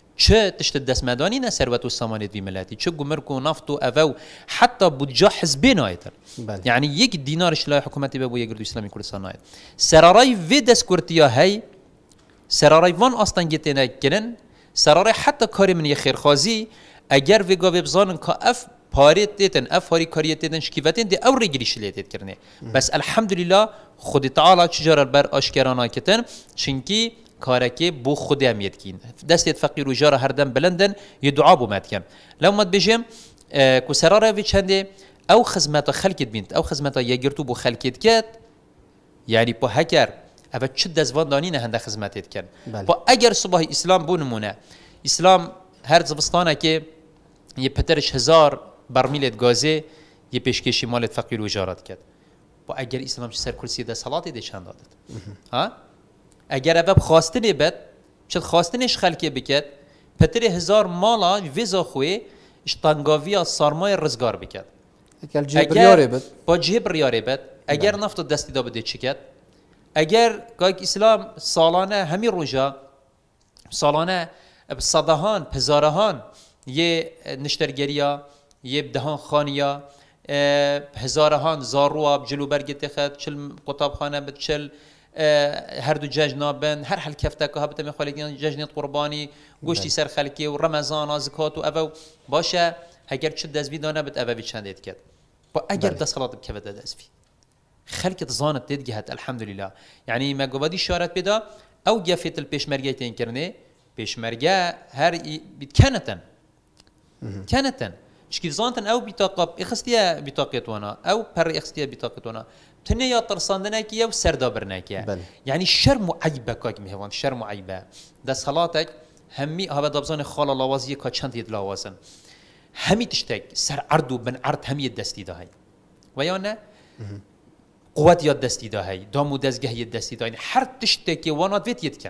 چه تشت دست مدانی نه ثروت و سامانه وی ملتی چه گمرک و نفت و اوو حتی بودجا حزبی نایتر یعنی یک دینارش لای حکومتی به بو یک گردو اسلامی کردستان نایت سرارای وی دسکورتیا هی سرارای وان اصلا گتنه کنن سرارای حتی کاری من یه خیرخوازی اگر وی گاوی بزانن که اف پاریت دیتن اف هاری کاریت دیتن شکیفتن دی او رگریش لیتت کرنه بس الحمدلله خود تعالی چجار بر آشکارانه کتن چنکی کارکی بو خود امیت کین دستت فقیر و جار هر دم بلندن یدعا بو مات کن لو مات بجیم کو سراره وی چنده او خدمت خلقت بینت او خدمت یگرتو بو خلقت کت یعنی په هکر اول چه دزوان دانی نه هنده خدمتت کن با اگر صبح اسلام بو نمونه اسلام هر زبستانه که یه پترش هزار برمیلت گازه یه پیشکشی مالت فقیر و جارات کد با اگر اسلام چه سر کرسی ده صلاتی ده چند دادت ها اگر ابب خواستنی بد چه خواستنش خلقی بکد پتر هزار مالا ویزا خوی اشتانگاوی سرمایه رزگار بکد اگر جیب ریاره بد با جیب ریاره بد اگر نفت دستی دا بده چکد اگر که اسلام سالانه همی روزا سالانه صدهان پزارهان یه نشترگریا یه بدهان خانیا هزارهان زاروا بجلو برگت خد چل قطاب خانه بد چل هر دو جشن بن هر حال کفته که هبته میخواهید جشن قربانی گوشتی سر خلکی و رمضان زکات و اوو باشه اگر چه دزبی دانه بد اوو چند کرد با اگر دست خلاط بکفته دزبی خلک زانت دید جهت الحمدلله یعنی ما قبادی اشارت بدا او جفت الپیشمرگی تین کرنه پیشمرگی هر بتكنتن كنتن شكي زانتن او بطاقه اخستيا بطاقه وانا او بر اخستيا بطاقه وانا تنيا ترساندناكيا وسردابرناكيا يعني الشر معيبه كاك مهوان الشر معيبه ده صلاتك همي هذا دبزان خال لوازيه كا چند يد لوازن همي تشتك سر عرض بن عرض همي دستي ده هي ويانا قوت يد دستي ده هي دامو دزگه يد دستي ده يعني هر تشتكي وانا فيت يتكن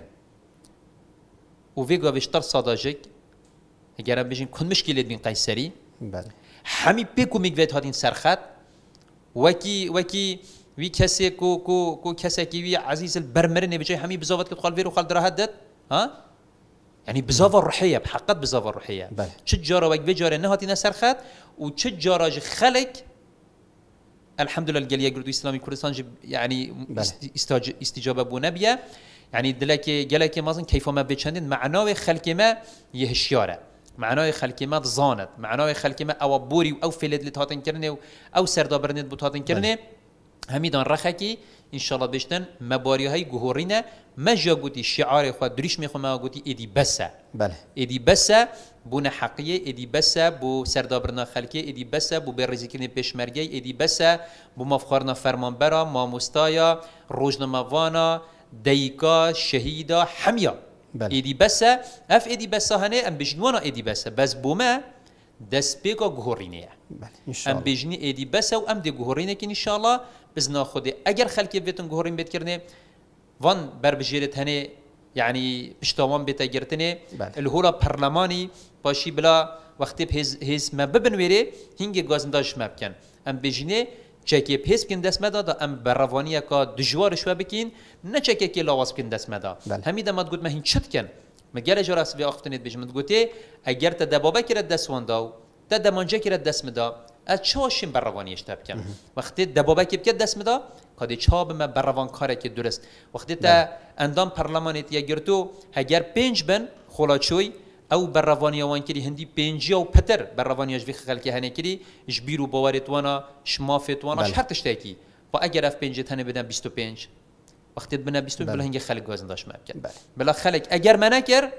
وفيغا بيشتر صاداجك اگر بجین کن مشکلی بین قیصری بله همی پیکو میگوید هاتین سرخط وکی وکی وی کسی کو کو کو کسی کی وی عزیز البرمرنه بجای همی بزاوت که خال ویرو خال درهدت ها يعني بزاوة روحية بحقت بزاوة روحية تشجارة وقت جارة نهاتين سرخت وتشجارة خلق الحمد لله الجالية جردو إسلامي كردستان يعني استج استجابة بونبيا يعني دلك جالك مازن كيف ما بتشندن معناه خلق ما يهشياره معناه خلق ما ضانت معناه خلق ما أو بوري أو فلد لتهاتن كرنه أو سردابرنت بتهاتن كرنه هميدان رخكي إن شاء الله بيشتن مباري هاي جهورينا ما جا قوتي الشعار خو دريش ميخو ما قوتي إدي بسا بله إدي بسا بونا حقيقية إدي بسا بو سردابرنا خلقية إدي بسا بو برزيكين بيشمرجي إدي بسا بو مفخرنا فرمانبرا ماموستايا روجنامه‌وانا ديكا شهيدا حميا بله. إدي بسا أف إدي بسا هني أم بجنوانا إدي بسا بس بوما دس بيكا جهورينيا بله إن شاء الله أم بجني إدي بسا وأم دي جهورينيا كين إن شاء الله بزنا خودی اگر خلکی بیتون گهوریم بیت کرنه وان بر بجیرت هنه يعني بشتوان بيتا جرتني الهولا برلماني باشي بلا وقتی هز هز ما ببنویره هنگی گازنداش مبکن ام بجینه چکی پیس کن دست مدا دا ام براوانیه که دجوارش و بکین نه چکی که لاواز کن دست مدا همی دماد گفت ما هین چت کن مگل جراس وی آختنید بجمد گوته اگر تا دبابه کرد دست واندا تا دمانجه کرد دست مدا از چاشیم براوانیش تاب کن وقتی دبابه کی بکرد دست مدا کادی چاب ما براوان کاره که درست وقتی تا اندام پارلمانیت یا گرتو اگر پنج بن خلاچوی او براوانی وان کری هندی پنجی او پتر براوانیش وی خلکی هنی کری جبیرو باورت وانا شمافت وانا شهر تشتکی و اگر اف پنج تنه بدن بیست و پنج وقتی بنا بیست و پنج بله هنگی خلق گازنداش ممکن بله بلا خلق اگر منکر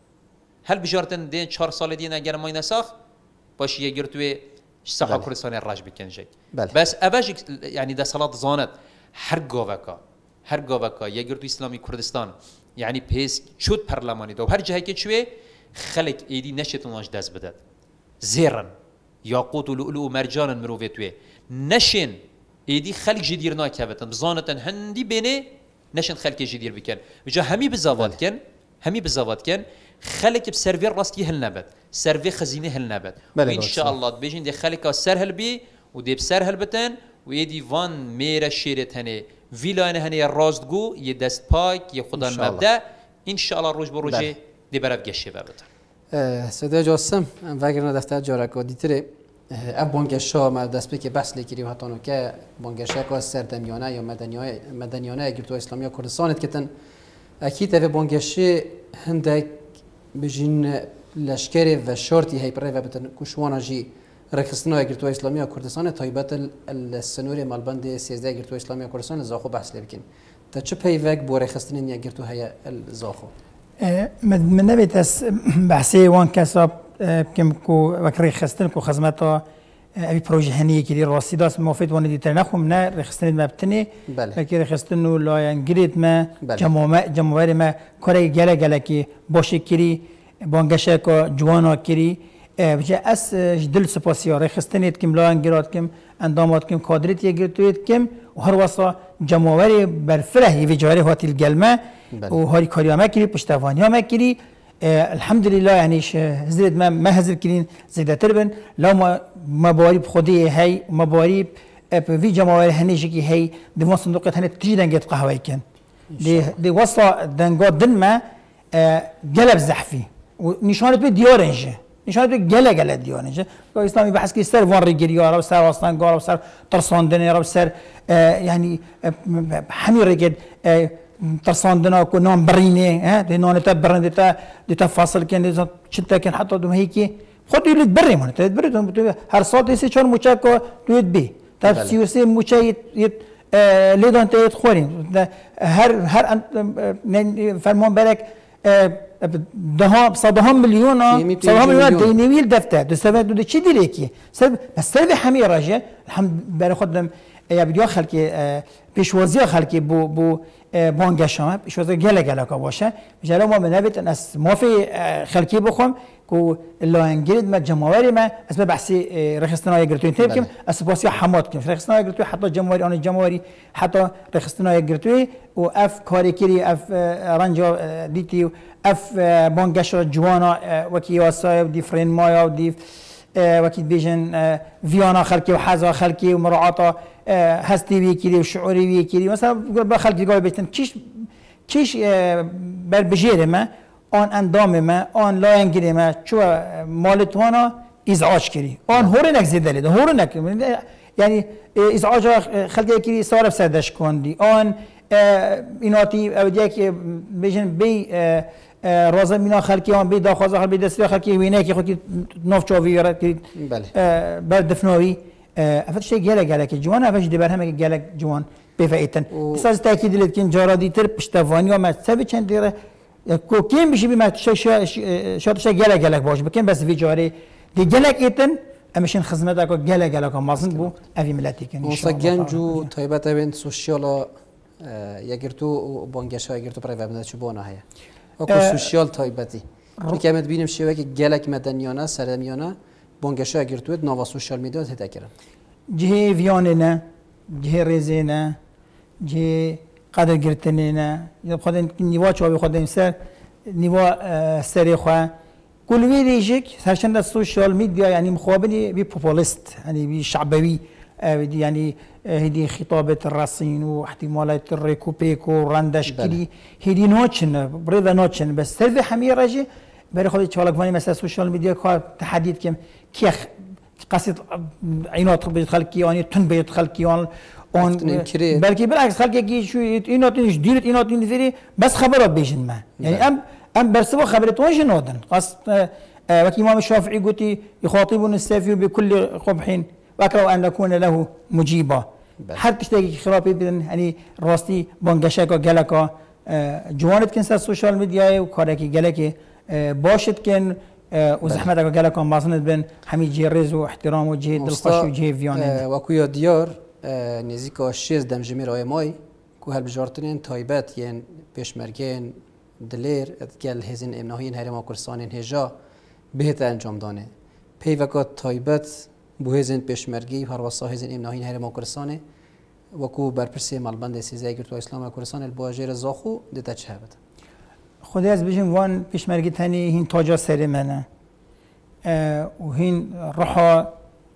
هل بجارتن دین چهار سال دین اگر ما نساخ باش یه گرتوی ساخا کردستان راج بکنجی بله بس اوج يعني ده صلاة زانت هر گاوکا هر گاوکا یه گرتو اسلامی کردستان يعني پیس شد پارلمانی دو هر جایی که چوه خلق ایدی نشتوناش دست بدد زیرن یاقوت و لؤلؤ و مرجان مروفتوه نشن ایدی خلق جدیر ناکهوتن بزانتن هندی بینه نشن خلق جدیر بکن وجا همی بزاوات کن همی بزاوات کن خلق بسرویر راستی هل نبد سروی خزینه هل نبد و ان شاء الله بيجين دي خلق سر هل بي و دي بسر هل بتن و يدي وان ميرا شيرت هني ویلان هنی راستگو یه دست پاک یه خدا مبدأ ان شاء الله روز بروجه دی برف گشه بابت. سده جاسم وگرنه دفتر جارک و دیتره اب بانگشا ما دست به که بحث لیکری و حتی که بانگشا که سردمیانه یا مدنیانه مدنیانه گرتو اسلامی کردستانت کتن اکید او بانگشه هندک بجین لشکر و شرطی هی پره و بتن کشوانا جی رخصتنا گرتو اسلامی کردستان تایبت السنور مالبند سیزده گرتو اسلامی کردستان زاخو بحث لبکن تا چه پیوک بو رخصتنی یا گرتو هی الزاخو من نبيت اس بحثي وان كسب كم كو وكري خستن كو خدمتا ابي بروجي هنيه كدي راسي داس موافد وان دي تنخم من رخصتن ما بتني لكن رخصتن لا ينجريد ما جماعه جماعه ما كوري جلا جلا كي بوشي كري بانگشه كو جوانا كري بجا اس جدل سپاسيا رخصتنيت كم لا ينجرات كم اندامات كم قادرت يجرتويت كم وهر وصا جماعه برفره يجاري هات الجلمه وهاري كاريا ما كري پشتوانيا ما كري الحمد لله يعني هزرت ما ما هزر كرين زيادة تربن لو ما ما باري بخدي هاي ما باري في جماعة هنيجي كي هاي دي ما صندوق هني تجي دنجت قهوة كان دي دي وصل دنجات دن ما جلب زحفي ونشانت به ديارنجه نشانت به جلا جلا ديارنجه الإسلامي بحث كي سر وان رجليا أو سر واسطان قار أو سر ترسان دنيا أو سر يعني حمي رجل ترساندنا كو نام برينه ها دي نون تا برين تا دي تفاصل كان شتا كان حتى دم هيك خد يلد بري من تبري هر سال سي چون موچا تويد بي تا سيوسي موچا يت ليدون تيت خورين هر هر فرمان بالك ده صدهم مليون صدهم مليون دينيويل دفتر دستفاد دو چي ديليكي سبب بس سبب حمي راجع الحمد بر خدم يا بديو خلكي پیشوازی خلکی بو بو بانگشام پیشوازی گله گله کا باشه مثلا ما منویت از مافی خلکی بخوام کو لاینگرید ما جماوری ما اسم بحثی رخصتنای گرتوی تبکم اسپاسی حماد کم رخصتنای گرتوی حتی جماوری آن جماوری حتی رخصتنای گرتوی و اف کاریکری اف رنجا دیتی اف بانگشا جوانا وکی واسای دی فرین مایا دی وکی بیجن ویانا خلکی و حزا خلکی و مراعاتا هستی وی کری و شعوری وی کری مثلا با خلکی گاهی بیتن چیش چیش بر بجیر ما آن اندام ما آن لاینگری ما چو مالتوانا ازعاج کری آن هوری نک زیده لیده هوری نک یعنی ازعاج خلکی کری سارف سردش کندی آن ایناتی اودیه که بیجن بی رازم مینا خلکی آن بی داخواز خلکی بی دستی خلکی وینه که خودی ناف چاوی یارد کرد بر دفناوی افت شيء جالك جالك جوان افش دبر هم جالك جوان بفايتن اساس تاكيد لك كن جارادي تر بشتفانيا ما تسبي چند ديره كوكين بشي بما شيء شات شيء جالك جالك باش بكن بس في جاري دي جالك ايتن امشين خدمتك جالك جالك مازن بو افي ملاتي كن وسجنجو طيبه بين سوشيال يگرتو بانگشا يگرتو برای وبنات شو بونا هيا اكو سوشيال طيبتي كما تبينم شي وك جالك مدنيانا سرميانا بانگشا گرتوید نوا سوشال میدیا هدا کردن جهه ویانه نه جه رزینه جه قدر گرتنینه یا خودن نیوا چوبی خودن سر نیوا سری خواه كل ويريجيك هرشند السوشيال ميديا يعني مقابل ببوبوليست يعني بشعبوي يعني هدي خطابة الرصين واحتمالات الريكوبيكو راندش كلي هدي نوتشن بريدا نوتشن بس تلفي حمية راجي بري خودي تشوالك فاني مثلا السوشيال ميديا كار تحديد كم كيخ قصد عينات بيدخل كياني تن بيدخل كيان اون بلكي بالعكس خلق يجي شو عينات جديد عينات فيري بس خبرات بيجن ما يعني ام ام برسوا خبرت وجه نودن قصد وكي امام الشافعي قلت يخاطبون السافي بكل قبح واكره ان نكون له مجيبا حتى تشتكي خرابي بدن يعني راستي بانگشاكا گلكا جوانت كن سر السوشيال ميديا وكاركي گلكي باشد كن وزحمتك گلكا مازند بن همي جيرز واحترام وجه دلخوش وجه فيان وكويا ديار نزيكا شيز دم جمير اي ماي كو هل بجارتنين تايبات ين بيشمرگين دلير اتقال هزين امناهين هرما كرسانين هجا بهت انجام دانه پیوکات تایبت بو هزین پیشمرگی هر واسه هزین امناهین هرما کردستانه وکو برپرسی مالبند سیزده گرت و اسلام کردستان البواجر زاخو دیتا چه بود؟ خودی از بیشم وان پیشمرگی تنی هین تاجا سری منه و هین روحا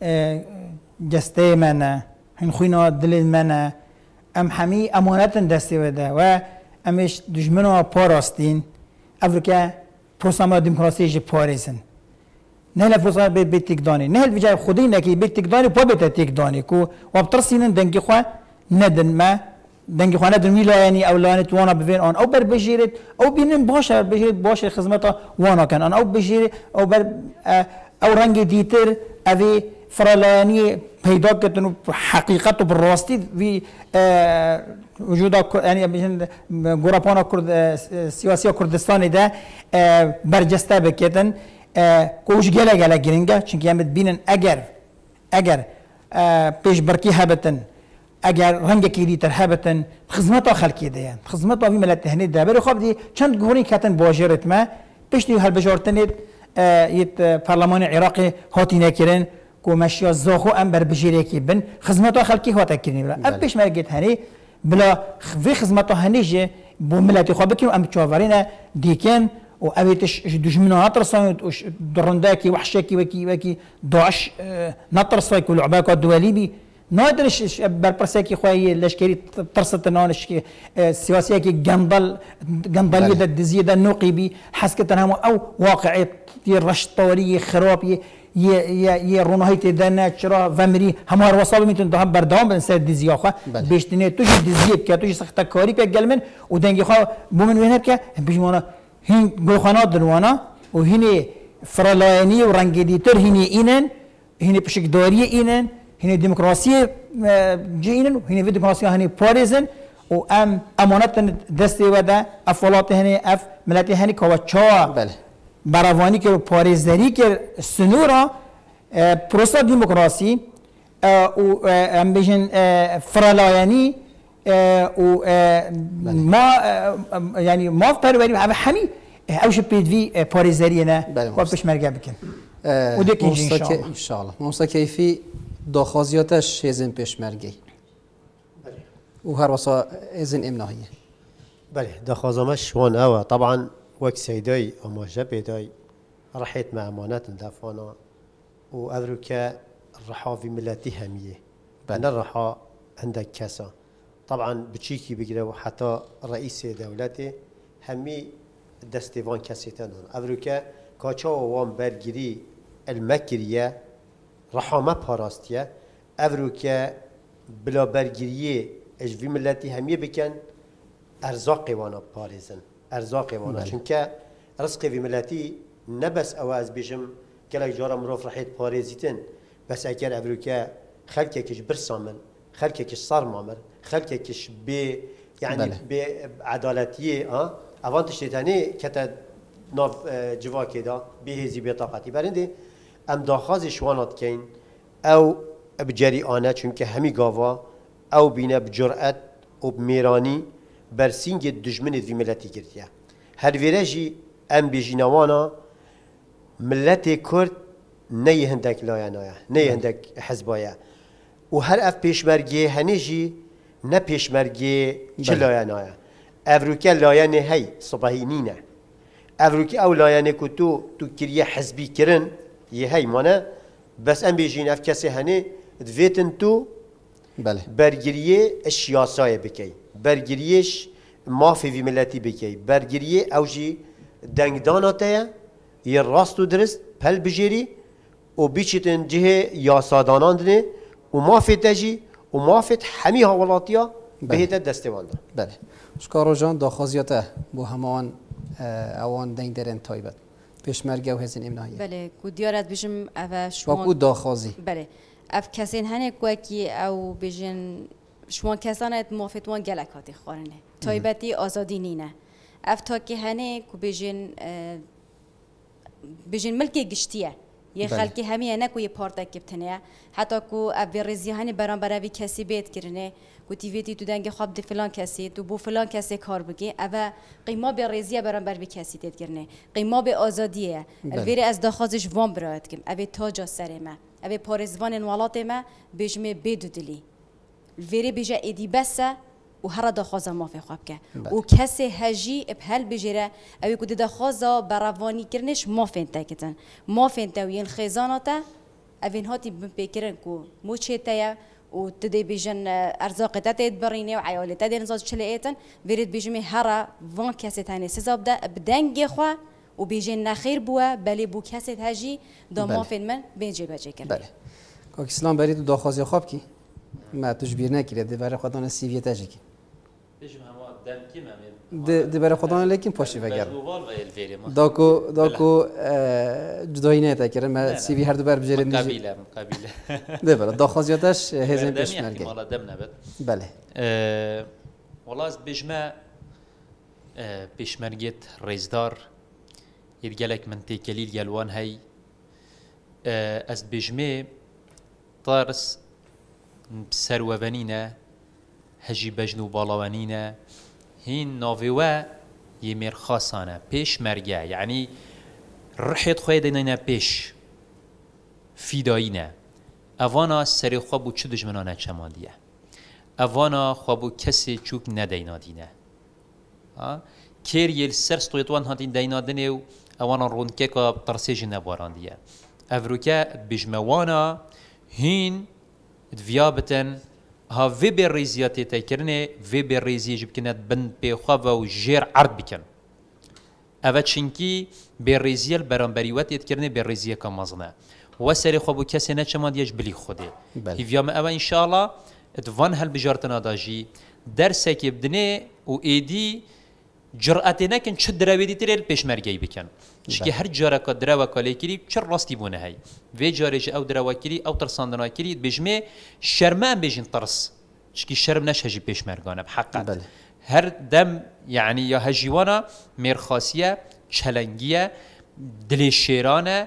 جسته منه هین خوینا دل منه ام همی امانت دستی وده و امش دشمنا پاراستین افریقا پروساما دموکراسی جی پاریزن نه لفظا بیت بیت تقداني نه الفجاء خدي نكي بیت تقداني بو بیت تقداني كو وابترسين دنگي خوا ندن ما دنگي خوا ندن ویلا يعني او لانت وانا بفين اون او بر بجيرت او بينن باشا بجيرت باشا خدمته وانا كان انا او بجيرت او بر او رنگ ديتر ابي فرلاني پیدا کردن حقیقت و براستی وی وجود يعني بجن گروپانا کرد سیاسی کردستان ده برجسته بکردن کوش گله گله گرینگه چون که بینن اگر اگر پیش برکی هبتن اگر رنگ کیدی تر هبتن خدمت خلقی ده خدمت وی ملت هنی ده بر خوب دی چند گوری کتن باجرت ما پشتی هل بجارتنید یت پارلمان عراقی هاتی نکرن کو مشیا زاخو ام بر بجیره کی بن خدمت خلقی هات کرنی بلا اب پیش مرگت هنی بلا وی خدمت هنیجه بو ملت خوب کی ام چاورینه دیکن و أبيتش دشمنات رصايد درنداكي وحشاكي وكي وكي داعش نطرصايك ولعباك الدولي بي نادرش بربرساكي خوي لشكري ترصت نانش السياسية كي جندل جندلية دا دزية دا نوقي بي حسكت هم أو واقعي رش طوري خرابي ي ي ي رونهيت دنا شرا فمري همار وصابي ميتون ده بردام بنسر دزية خا بيشتني توجي دزية كا توجي سخت كاري كا جلمن ودنجي خا بومن وين هبكا بيجمانا هين گوخانات دروانا و هینی فرلاینی و رنگ دیتر هینی اینن هینی پشکداری اینن هینی دموکراسی جی اینن و هینی دموکراسی هنی پاریزن و ام امانت دستی وده افولات هنی اف ملتی هنی کواچا بله براوانی که پاریزداری که سنورا پروسا دموکراسی و ام بیشن فرلاینی و ما يعني ما في پروری همه اوش بيد في پاریزری نه و پیش مرگه بکن و دیگه انشاءالله انشاءالله موسا کیفی داخازیاتش هزین پیش مرگی و هر واسه هزین امناهیه بله داخازمش وان اوه طبعا وقت سيداي اما جبداي رحيت مع امانات دافانا و ادرك الرحا في ملتي هميه بان الرحا عندك كاسه طبعا بتشيكي بيقرا وحتى رئيس دولته همي دستيفان كاسيتان افريكا كاچا وان برگري المكريه رحمه باراستيه افريكا بلا برگري اج في ملتي همي بكن ارزاق وانا باريزن ارزاق وانا چونكه رزق في ملتي نبس اواز بيجم كلا جارا مروف رحيت باريزيتن بس اگر افريكا خلكك برسامن خلكك صار مامر خلكش ب يعني بعدالتيه اه اوانتش تاني كتا ناف جوا كده بهزي بطاقتي برندي ام داخاز شوانات كاين او بجريانه چونكه همي غاوا او بينه بجرأت وبميراني برسينج الدجمن في ملتي كرتيا هر فيرجي ام بيجينوانا ملتي كرد ني هندك لا ينايا ني هندك حزبايا و هر اف پیشمرگی هنیجی نه پیشمرگی چه لایانه افروکه لایانه هی صبحی نینه افروکه او لایانه که تو تو کریه حزبی کرن یه هی مانه بس ام بیجین اف کسی هنی دویتن تو بله برگریه اشیاسای بکی برگریش مافی وی ملتی بکی برگریه اوجی دنگداناته یه راست و درست پل بجیری و بیچیتن جه یاسادانان دنه و مافی تجی و مافی همی هاولاتیا بهیت دستوانده بله شکارو جان داخوازیاته بو همان اوان دنگ درن تایبت پیشمرگه و هزین امنایی بله کو دیارت بجم او شما باکو داخوازی بله اف کسین هنه کوکی او بجن شما کسانت موافقتوان گلک هاتی خارنه تایبتی آزادی نینه اف تا که هنه کو بجن بجن ملکی گشتیه یه خلکی همیه نه کو یه پارتک کبتنه حتی کو اف رزی هنه بران برای کسی بیت کرنه کو تیویتی تو دنگ خواب دی فلان کسی تو بو فلان کسی کار بگی اوا قیمه به رزیه بران برای کسی تیت کرنه قیمه به آزادیه الویری از داخازش وام برایت کم اوی تاجا سر ما اوی پارزوان انوالات ما بجمه بدو دلی الویری بجا ایدی بسه و هر داخازا ما فی خواب که و کسی هجی بهل بجره اوی کد داخازا بروانی کرنش ما فینتا کتن ما فینتا وین خزاناتا اوین هاتی بپیکرن کو موچه و تدي بيجن ارزاق تاتي بريني وعيالي تاتي نزاز تشليتن فيريد بيجمي هرا فان كاسه ثاني سزاب ده بدنج خو وبيجن نخير بوا بلي بو كاسه هاجي دما فين من بيجي بجي كده بله كاك اسلام بريد داخوازي خواب کی ما تجبیر نکرد دی برای خودان سیویت اجی کی بيجم هما دم كيما دی دی برای خودان لیکن پاشی وگر داکو داکو جدایی نه تکرر ما سیوی هر دو بر بجرد نیست قبیله قبیله دی برای داخوازیاتش هزین پیشمرگی مالا دم نبود بله والله از بجمع پیشمرگیت رئیسدار يتقالك من تيكاليل يالوان هاي از بجمع طارس بسروانينا هجي بجنو بالاوانينا هين نوفيوا يمير خاصانا بيش مرجع يعني رحيت خويا دينا بيش فيداينا اوانا سري خوابو چه دجمنانا چمانديه اوانا خوابو کسی چوک ندینا دینه کیر یل سر ستویتوان هاتین دینا دنیو اوانا رونکه که ترسیج نباراندیه افروکه بجموانا هین دویابتن ها وی بی ریزیاتی تکرنه وی بی ریزی جب کنند بند بی خواب و جیر عرض بکن اوه چنکی بی ریزیل برانبریوات یتکرنه بی ریزیه که مزنه و سری خوابو کسی نچمان دیج بلی خوده هیویام اوه انشاءالله ادوان هل بجارتنا داجی درسه که بدنه و ایدی جرأتی نکن چه دراویدی تریل پیشمرگی بکن چون هر جاره که دراو کالی کری چه راستی بونه هی و جارج او دراو کری او ترساندنا کری بجمه شرمان بجین ترس چون شرم نش هجی پیشمرگانه بحقیقت هر دم یعنی یا هجیوانا مرخاصیه چلنگیه دل شیرانه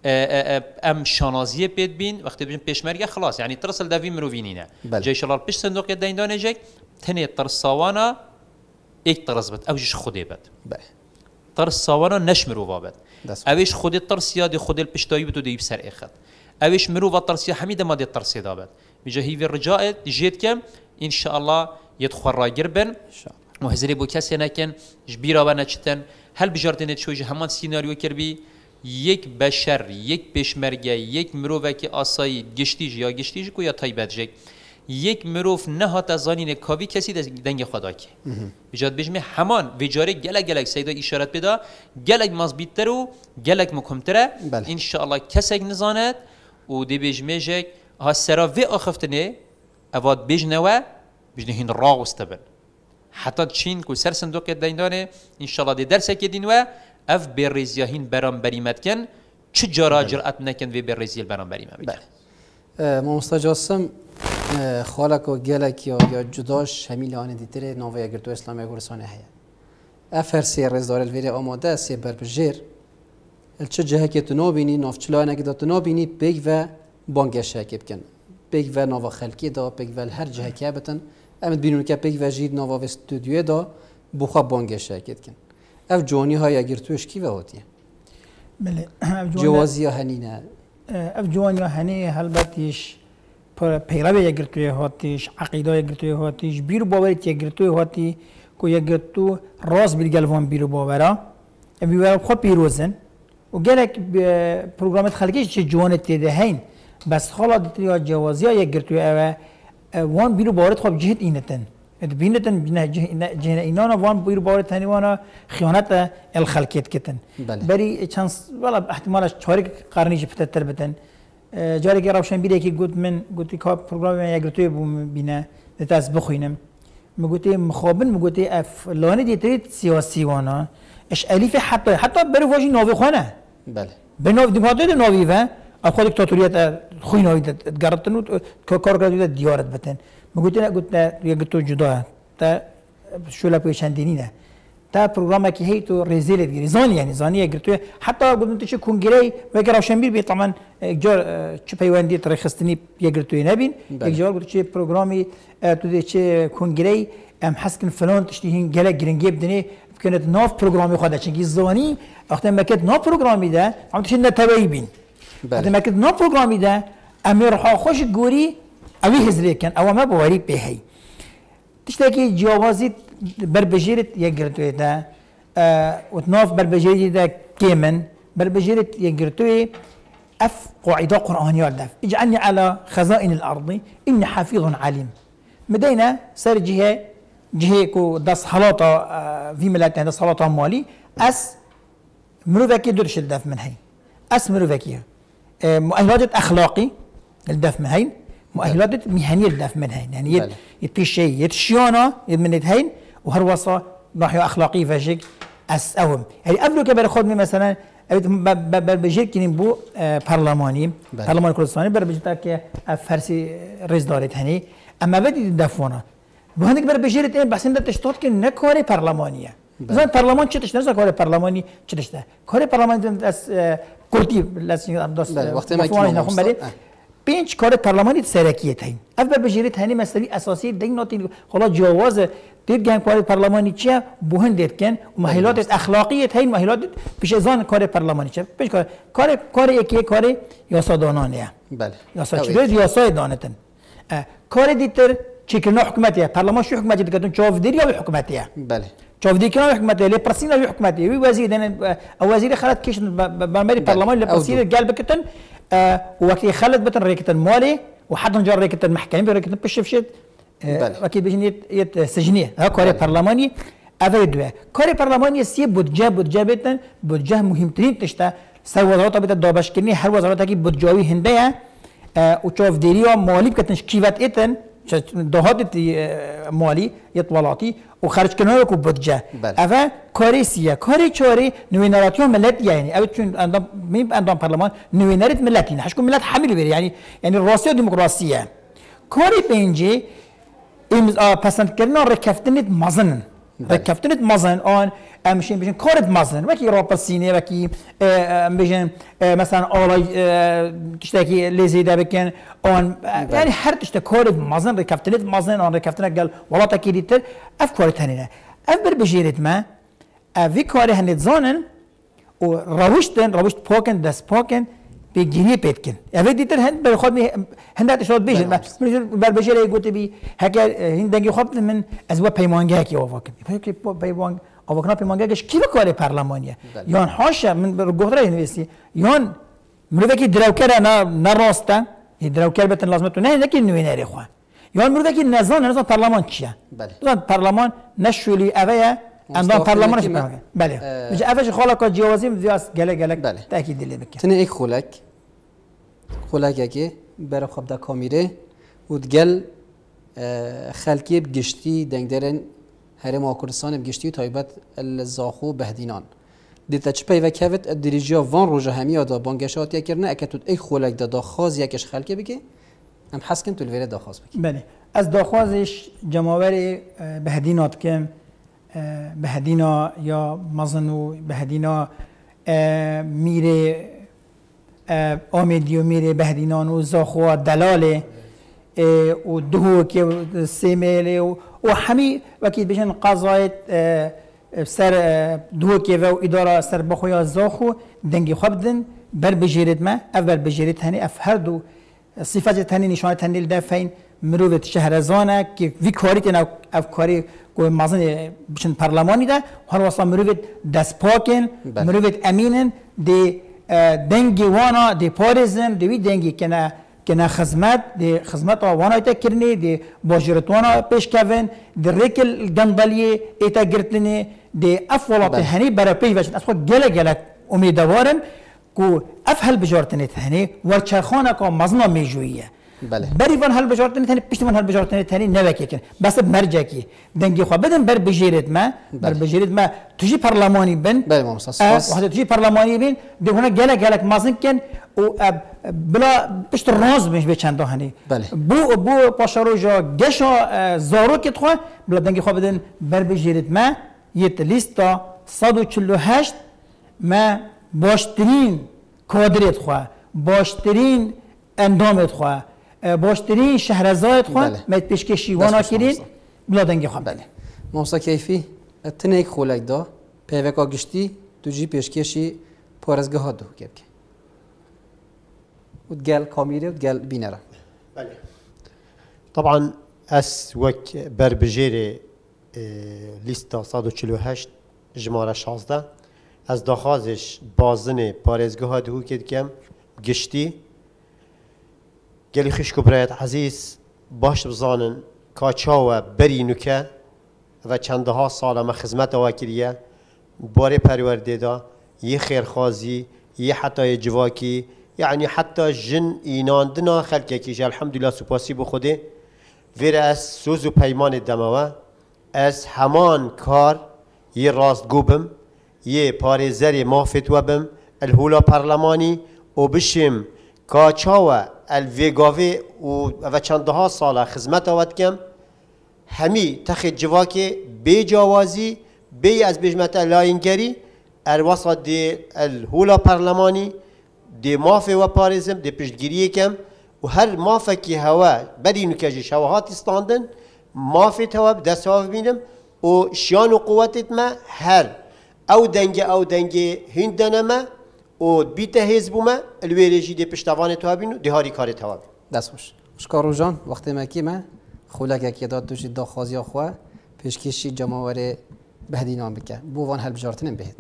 ام شانازیه پید بین وقتی بجیم پیشمرگه خلاص یعنی ترسل دوی مروینینه جای شلال پیش صندوق دیندانه جک تنه ترساوانا ایک ترس بد اوجش خودی بد ترساوانا نش مرو بد اوش خودی ترسیا دی خودی الپشتایی بتو دیب سر اخت اوش مرو ترسیا حمید ما دی ترسی دابد میجه هیوی رجاء دیجیت کم ان شاء الله يدخل راجر بن وهزري بو كاسي نكن جبيرا وانا چتن هل بجاردن تشوج همان سيناريو كربي یک بشر یک پشمرگه یک مروفه که آسایی گشتیج یا گشتیج کو یا تایبت جک یک مروف نهات زانین کاوی کسی دنگ خدا کی بجاد بجمه همان وجاره گلک گلک سیدا اشارت بدا گلک مزبیتر و گلک مکمتره ان شاء الله کسک نزاند و دی بجمه جک ها سرا و اخفتنه اواد بجنوا بجنه هین را استبن حتی چین کو سر صندوق دیندانه ان شاء الله دی درسک دینوا اف برزیاهین برام بریمت کن چه جرا جرأت نکن و برزیل برام بریمت کن. ما مستجاسم خالق و گلک یا یا جداش همیل آن دیتره نوی اگر تو اسلامی گرسانه هیا. اف هر سی رزدار الویری آماده سی بربجیر. الچه جه که تو نبینی نافچلا نگه تو نبینی بیگ و بانگش هکیب کن. بیگ و نوا خلکی دا بیگ و هر جه که بتن. امید بینون که بیگ و جید نوا و استودیو دا بخواب بانگش هکیب کن. اف جوانی های اگر توش کی وقتیه؟ بله. جوازی هنینه. اف جوانی هنی هلبتیش پیرو یگرتوی هاتیش عقیده یگرتوی هاتیش بیرو باوریت یگرتوی هاتی کو یگرتو راز بیرگلوان بیرو باورا بیرو خود پیروزن و گلک پروگرامت خلقیش چه جوانت تیده هین بس خالا دیتری ها جوازی ها یگرتوی اوه وان بیرو باورت خواب جهت اینتن بینتن جهن اینانا وان بیرو باورت هنی وانا خیانت الخلقیت کتن بری چانس والا احتمالش چهاری قرنیش پتتر بتن جاری که روشن بیره که گفت من گفتی که پروگرام من یگرتوی بینه دتاز بخوینم مگوتی مخابن مگوتی فلانی دیتری سیاسی وانا اش الیف حتی حتی برو واجی ناوی خانه بله به ناوی دیماتوی ناوی و خود دکتاتوریت خوی ناوی گرفتن و کار کردن دیارت بتن مگوتی نه گفت یگرتو جدا تا شولا پیشندینی نه تا پروگرامی که هی تو رزیلت گیری زانی یعنی زانی یگرتوی حتی گفتم تو چه کنگره و که روشن بیر بی طبعا جار چه پیوندی ترخستنی یگرتوی نبین یک جار گفت چه پروگرامی تو چه کنگره ام حسکن فلان تشتیهین گله گرینگی بدنی كانت ناف بروجرامي خدا چنگی زانی وقتی ما كنت ناف بروجرامي ده عم تشين نتوي بين وقتی ما كنت ناف بروجرامي ده امير ها خوش گوری اوی هزری کن او ما بواری بهی تشتاكي جوازی بربجيرت يگرتوی ده وتناف بربجيرت ده كيمن بربجيرت يگرتوی اف قاعده قرانيه ده اجعلني على خزائن الارض اني حفيظ عليم مدينه سر جهه جهه کو دست حالاتا في ملت دست حالاتا مالی اس مروفكي درش الدف من هين اس مروفكي مؤهلات اخلاقي الدف من هين مؤهلات مهنيه الدف من هين يعني يد يتبيش شيء يتشيانا من هين وهروصا ناحيه اخلاقيه فاجك اس اوم يعني قبل كبر خد مثلا بجير كنين بو برلماني برلمان كردستاني بربجتا كي فرسي رئيس دارت هني اما بدي دفونا بهندك بر بجيرت این بحث انده تشتاد که نکاری پارلمانیه. مثلا پارلمان چه تشته نزد کاری پارلمانی چه تشته؟ کاری پارلمانی از کردی لازم دست. وقتی ما کی نخون بله. پنج کاری پارلمانی سرکیه تاین. اف بر بجیرت هنی مسئله اساسی دین ناتین خلا جواز دید گن کاری پارلمانی چیه بهندت کن و مهلات اخلاقیه تاین مهلات پیش ازان کاری پارلمانی چیه؟ پیش کار کار کاری یکی کاری یاسادانانه. بله. یاساد چیه؟ یاسای دانتن. کاری دیتر چیکرنا حکومتیه پارلمان شو حکومتی دکتون چاودری یا حکومتیه بله چاودری کنار حکومتیه لی پرسینا یا حکومتیه وی وزیر دن وزیر خالد کش برمری پارلمان لی پرسینا قال بکتن وقتی خالد بتن ریکتن مالی و حد نجار ریکتن محکمی ریکتن بشفشت وقتی بجنی یت سجنیه ها کاری پارلمانی اولی دوه کاری پارلمانی سی بودجه بودجه بتن بودجه مهمترین تشته سر وزارت بیت دابش کنی هر وزارت کی بودجاوی هنده و چاودری و مالی بکتنش کیوت ایتن دهات مالی یطولاتی و خرج کنار کو بودجه اول کاری سیه کاری چاری نویناراتی ملت یعنی اول چون اندام میم اندام پارلمان نوینارت ملتی نه هشکم ملت حمل بری یعنی یعنی راستی و دموکراسیه کاری پنجی امز پسند کردن رکفتنت مزن رکفتنت مزن آن امشین بچن کارت مزن وکی راپسینه وکی بچن مثلا آلای کشتکی لیزیده بکن آن یعنی هر تشت کارت مزن رکفتنت مزن آن رکفتنت قال ولا تکیدیتر اف کارت هنینه اف بر بجیرت ما اوی کاری هنید زانن و روشتن روشت پاکن دست پاکن به گیری پیدا کن. اولی دیگر هند بر خود می هندات شد بیشتر. مثلا بر بجیره گویی بی هکر هندگی خواب من از و پیمانگه کی آواکن. که پیمان آواکن پیمانگهش کی بکاره پارلمانیه. یان حاشا من بر گفتره اینویسی. یان مروی که دراوکر نه نراسته. دراوکر بتن لازم تو نه نکی نوینری خوان. یان مروی که نزان نزان پارلمان چیه؟ نزان پارلمان نشولی اویا اندام پارلمانش میکنه. بله. میشه اولش خاله که جوازی میذاس گله گله تاکید دلی بکن. تنه ایک خولک خولک که برای خواب دا کامیره و دگل خلکی بگشتی دنگ درن هرم آکردستان بگشتی تایبت الزاخو بهدینان. دیت چه پیوک هفت دریجیا وان روزه همیاد بانگشات یکرنه اکتود ایک خولک دا داخاز یکش خلکی بگه ام حس کن تولویره داخاز بگه. بله. از داخازش جماوری بهدینات که بهدینا یا مزنو بهدینا میره آمیدیو میره بهدینان و زاخوا دلاله و دهو که سیمله و همی وقتی بشن قضایت سر دهو که و اداره سر بخویا زاخو دنگی خواب دن بر بجیرت ما اول بجیرت هنی اف هر دو صفات تنی نشانه تنی دفعین مروت شهرزانه که وی کاری تن اف کاری کو مازن بچن پارلمانی ده هر واسه مروت دست پاکن مروت امینن دی دنگی وانا دی پارزن دی دنگی کنه کنه خدمت دی خدمت وانا تکرنی دی باجرتوانا پیش کردن دی ریکل گندالی ایتا گرتنی دی افولات هنی برای پیش بچن اصلا گله گله امیدوارم کو افهل بجارتنی هنی ورچرخانه کا مزنا میجویه بله بری وان هل بجارتنی تانی پیش وان هل بجارتنی تانی نوکی کن بس مرجع کی دنگی خو بدن بر بجیرت ما بر بجیرت ما تجی پارلمانی بن بله ممساس واحد تجی پارلمانی بن دی هنا گله گله مازن کن و بلا پشت راز مش بچند هنی بله بو بو پاشارو جا گشا زارو کت خو بلا دنگی خو بدن بر بجیرت ما یت لیستا صد و چهل و هشت ما باشترین کادرت خو باشترین اندامت خو باشترین شهرزاد خو مت پیشکشی وانا کردین بلا دنگی خو بله موسا کیفی تنیک خولک دا پیوکا گشتی تو جی پیشکشی پارزگاه ها دو کرد و گل کامیره و گل بینره بله طبعا اس وک بربجیر لیستا صد و چهل و هشت جماره شانزده از داخازش بازن پارزگاه ها دو کرد کم گشتی گلی خشک و برایت عزیز باش بزانن کاچاو بری نوکه و چندها سال ما خدمت واکریه باره پرورده دا یه خیرخوازی یه حتی جواکی یعنی حتی جن ایناندنا خلقه کیش الحمدلله سپاسی بخوده ویر از سوز و پیمان دموه از همان کار یه راست گوبم یه پارزر مافت وبم الهولا پارلمانی و بشم کاچاو الویگاوی و چندها سال خدمت آورد کم همی تخت جواکی بی جوازی بی از بجمت لاینگری الوسط دی الهولا پارلمانی دی مافی و پارزم دی پشتگیری کم و هر مافی که هوا بدی نکجی شواهات استاندن مافی توا دست ها ببینم و شیان و قوتت ما هر او دنگ او دنگ هندن ما و بیت حزب ما الویرجی دی پشتوان تو بینو دهاری کار تو دست خوش اشکارو جان وقتی ما کی ما خولک کی داد توش داخازی خو پیشکشی جماوره بهدینام بکه بو وان هل بجارتنم بهد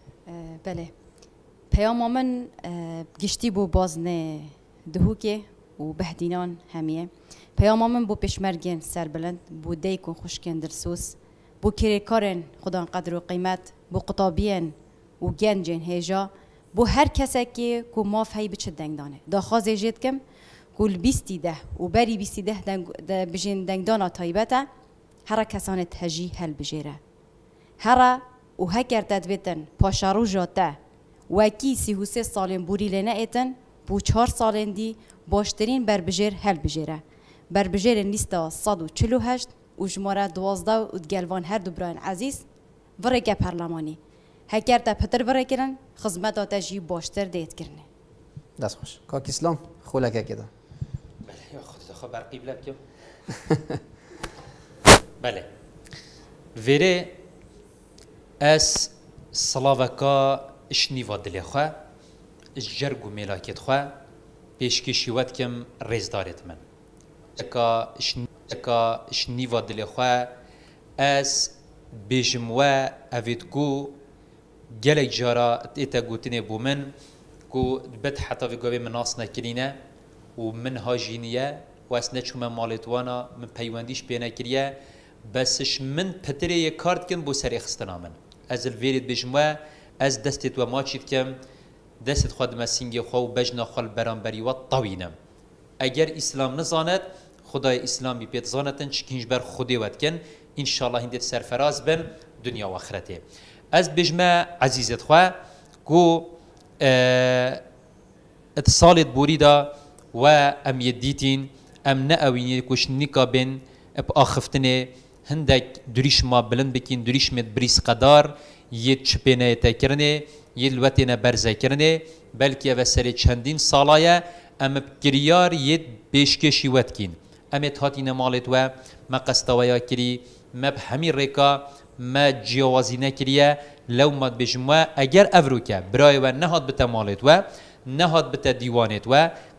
بله پیام من گشتی بو بازنه دهوکه و بهدینان همیه پیام من بو پشمرگین سربلند بو دیکون خوشکن درسوس بو کریکارن خدا قدر و قیمت بو قطابین و گنجین هجا بو هر کسی که کو ماف هی بچه دنگ دانه داخوازه جید کم کل بیستی ده و بری بیستی ده دنگ بجین دنگ دانا تایبته هر کسان تهجی هل بجیره هر و هکر تدویتن پاشارو جاته و کی سی و سه سالن بوری لنه ایتن بو چهار سالن دی باشترین بر بجیر هل بجیره بر بجیر لیستا صد و چلو هشت و جماره دوازده و دگلوان هر دو برای عزیز ورگه پارلمانی هکر تا پتر ورگه کرن خدمت آتجی باشتر دیت کرنه دست خوش کاک اسلام خولکه کده بله یا خود خو برقی بلب کم بله ویره از صلاوکا اشنیوا دلی خو جرگ و ملاکت خو پیشکشی ود کم ریزدارت من اکا اکا اشنیوا دلی خو از بیجموا اویدگو گلک جارا ایتا گوتنه بو من کو بد حتی في قوي من ناس نكرينا ومن هاجينية واسنا شو من مالتوانا من بيوانديش بينا كريا بسش من بتري كارد كن بو سري خستنا من از الفيريد بجموا از دستت وماشيت كم دست خود مسینگی خو بجنا خال برانبری و طوینم اگر اسلام نزاند خدای اسلامی پیت زانتن چکینج بر خودی ود کن ان شاء الله هندت سرفراز بن دنیا و آخرته از بجمع عزیزت خو کو اتصالت بوريدا و ام يديتين ام ناوين كوش نيكابن اب اخفتنه هندك دريش ما بلند بكين دريش مت بريس قدار يت چپنه تكرنه يلوتنا برزه کرنه بلکه وسری چندین سالایا ام بکریار يت بيشکشي وتكين ام هاتين مالت و ما قستويا كري ما بهمي ريكا ما جوازي نكريا لو ما بجمع اگر افروكا براي و نهاد بتا مالت و نهاد بتا ديوانت و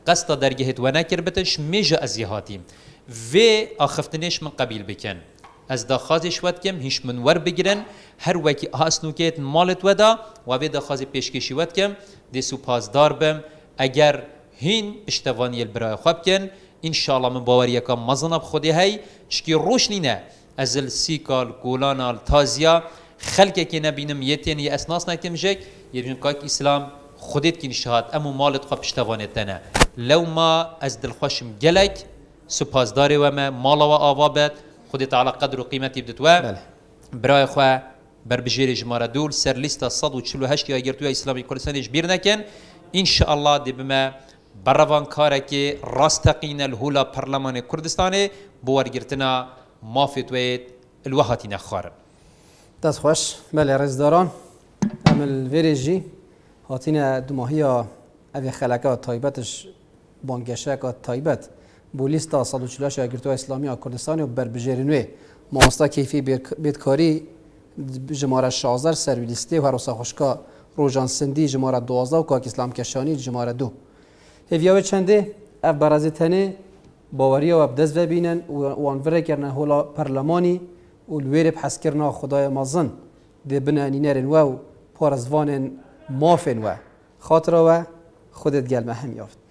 قصد درجهت و نکر بتش میجا ازیهاتیم و آخفتنش من قبیل بکن از داخازش ود کم هیچ منور بگیرن هر وکی آسنوکیت مالت ودا و به داخاز پیشکشی ود کم دسو پاسدار بم اگر هین اشتوانی البرای خواب کن ان شاء الله من باوریه که مزنب خودی هی چکی روش نینه ازل سیکال گولانال تازیا خلق که نبینم یتین یا اسناس نکتم جک یبین که اسلام خودت کی نشهاد امو مالت خواب اشتوانیت تنه لو ما از دل خوشم گلک سپاسداری و ما مالا و آوابت خودی تعالی قدر و قیمتی بدت و برای خو بر بجیر جماره دول سر لیست صد و چلو هشت یا گرتوی اسلامی کردستان اجبیر نکن ان شاء الله دی بما بروان کاره که راستقین الهولا پارلمان کردستان بوارگرتنا مافت وید الوهاتی نخوار دست خوش بله رزداران عمل ویریجی هاتین دو ماهی اوی خلقه تایبتش بانگشه که تایبت بولیستا صد و چلو هشت یا گرتوی اسلامی کردستان و بر بجیرنوی ماستا کیفی بیدکاری جماره شازر سروی لیسته و هروسا خوشکا روجان سندی جماره دوازده و کاک اسلام کشانی جماره دو هفیاوه چنده اف برازی تنه باوری و ابدز و بینن و انوره کرنه هولا پرلمانی و الویر بحث کرنه خدای مازن ده بنانی نرن و پارزوان مافن و خاطره و خودت گل مهم یافت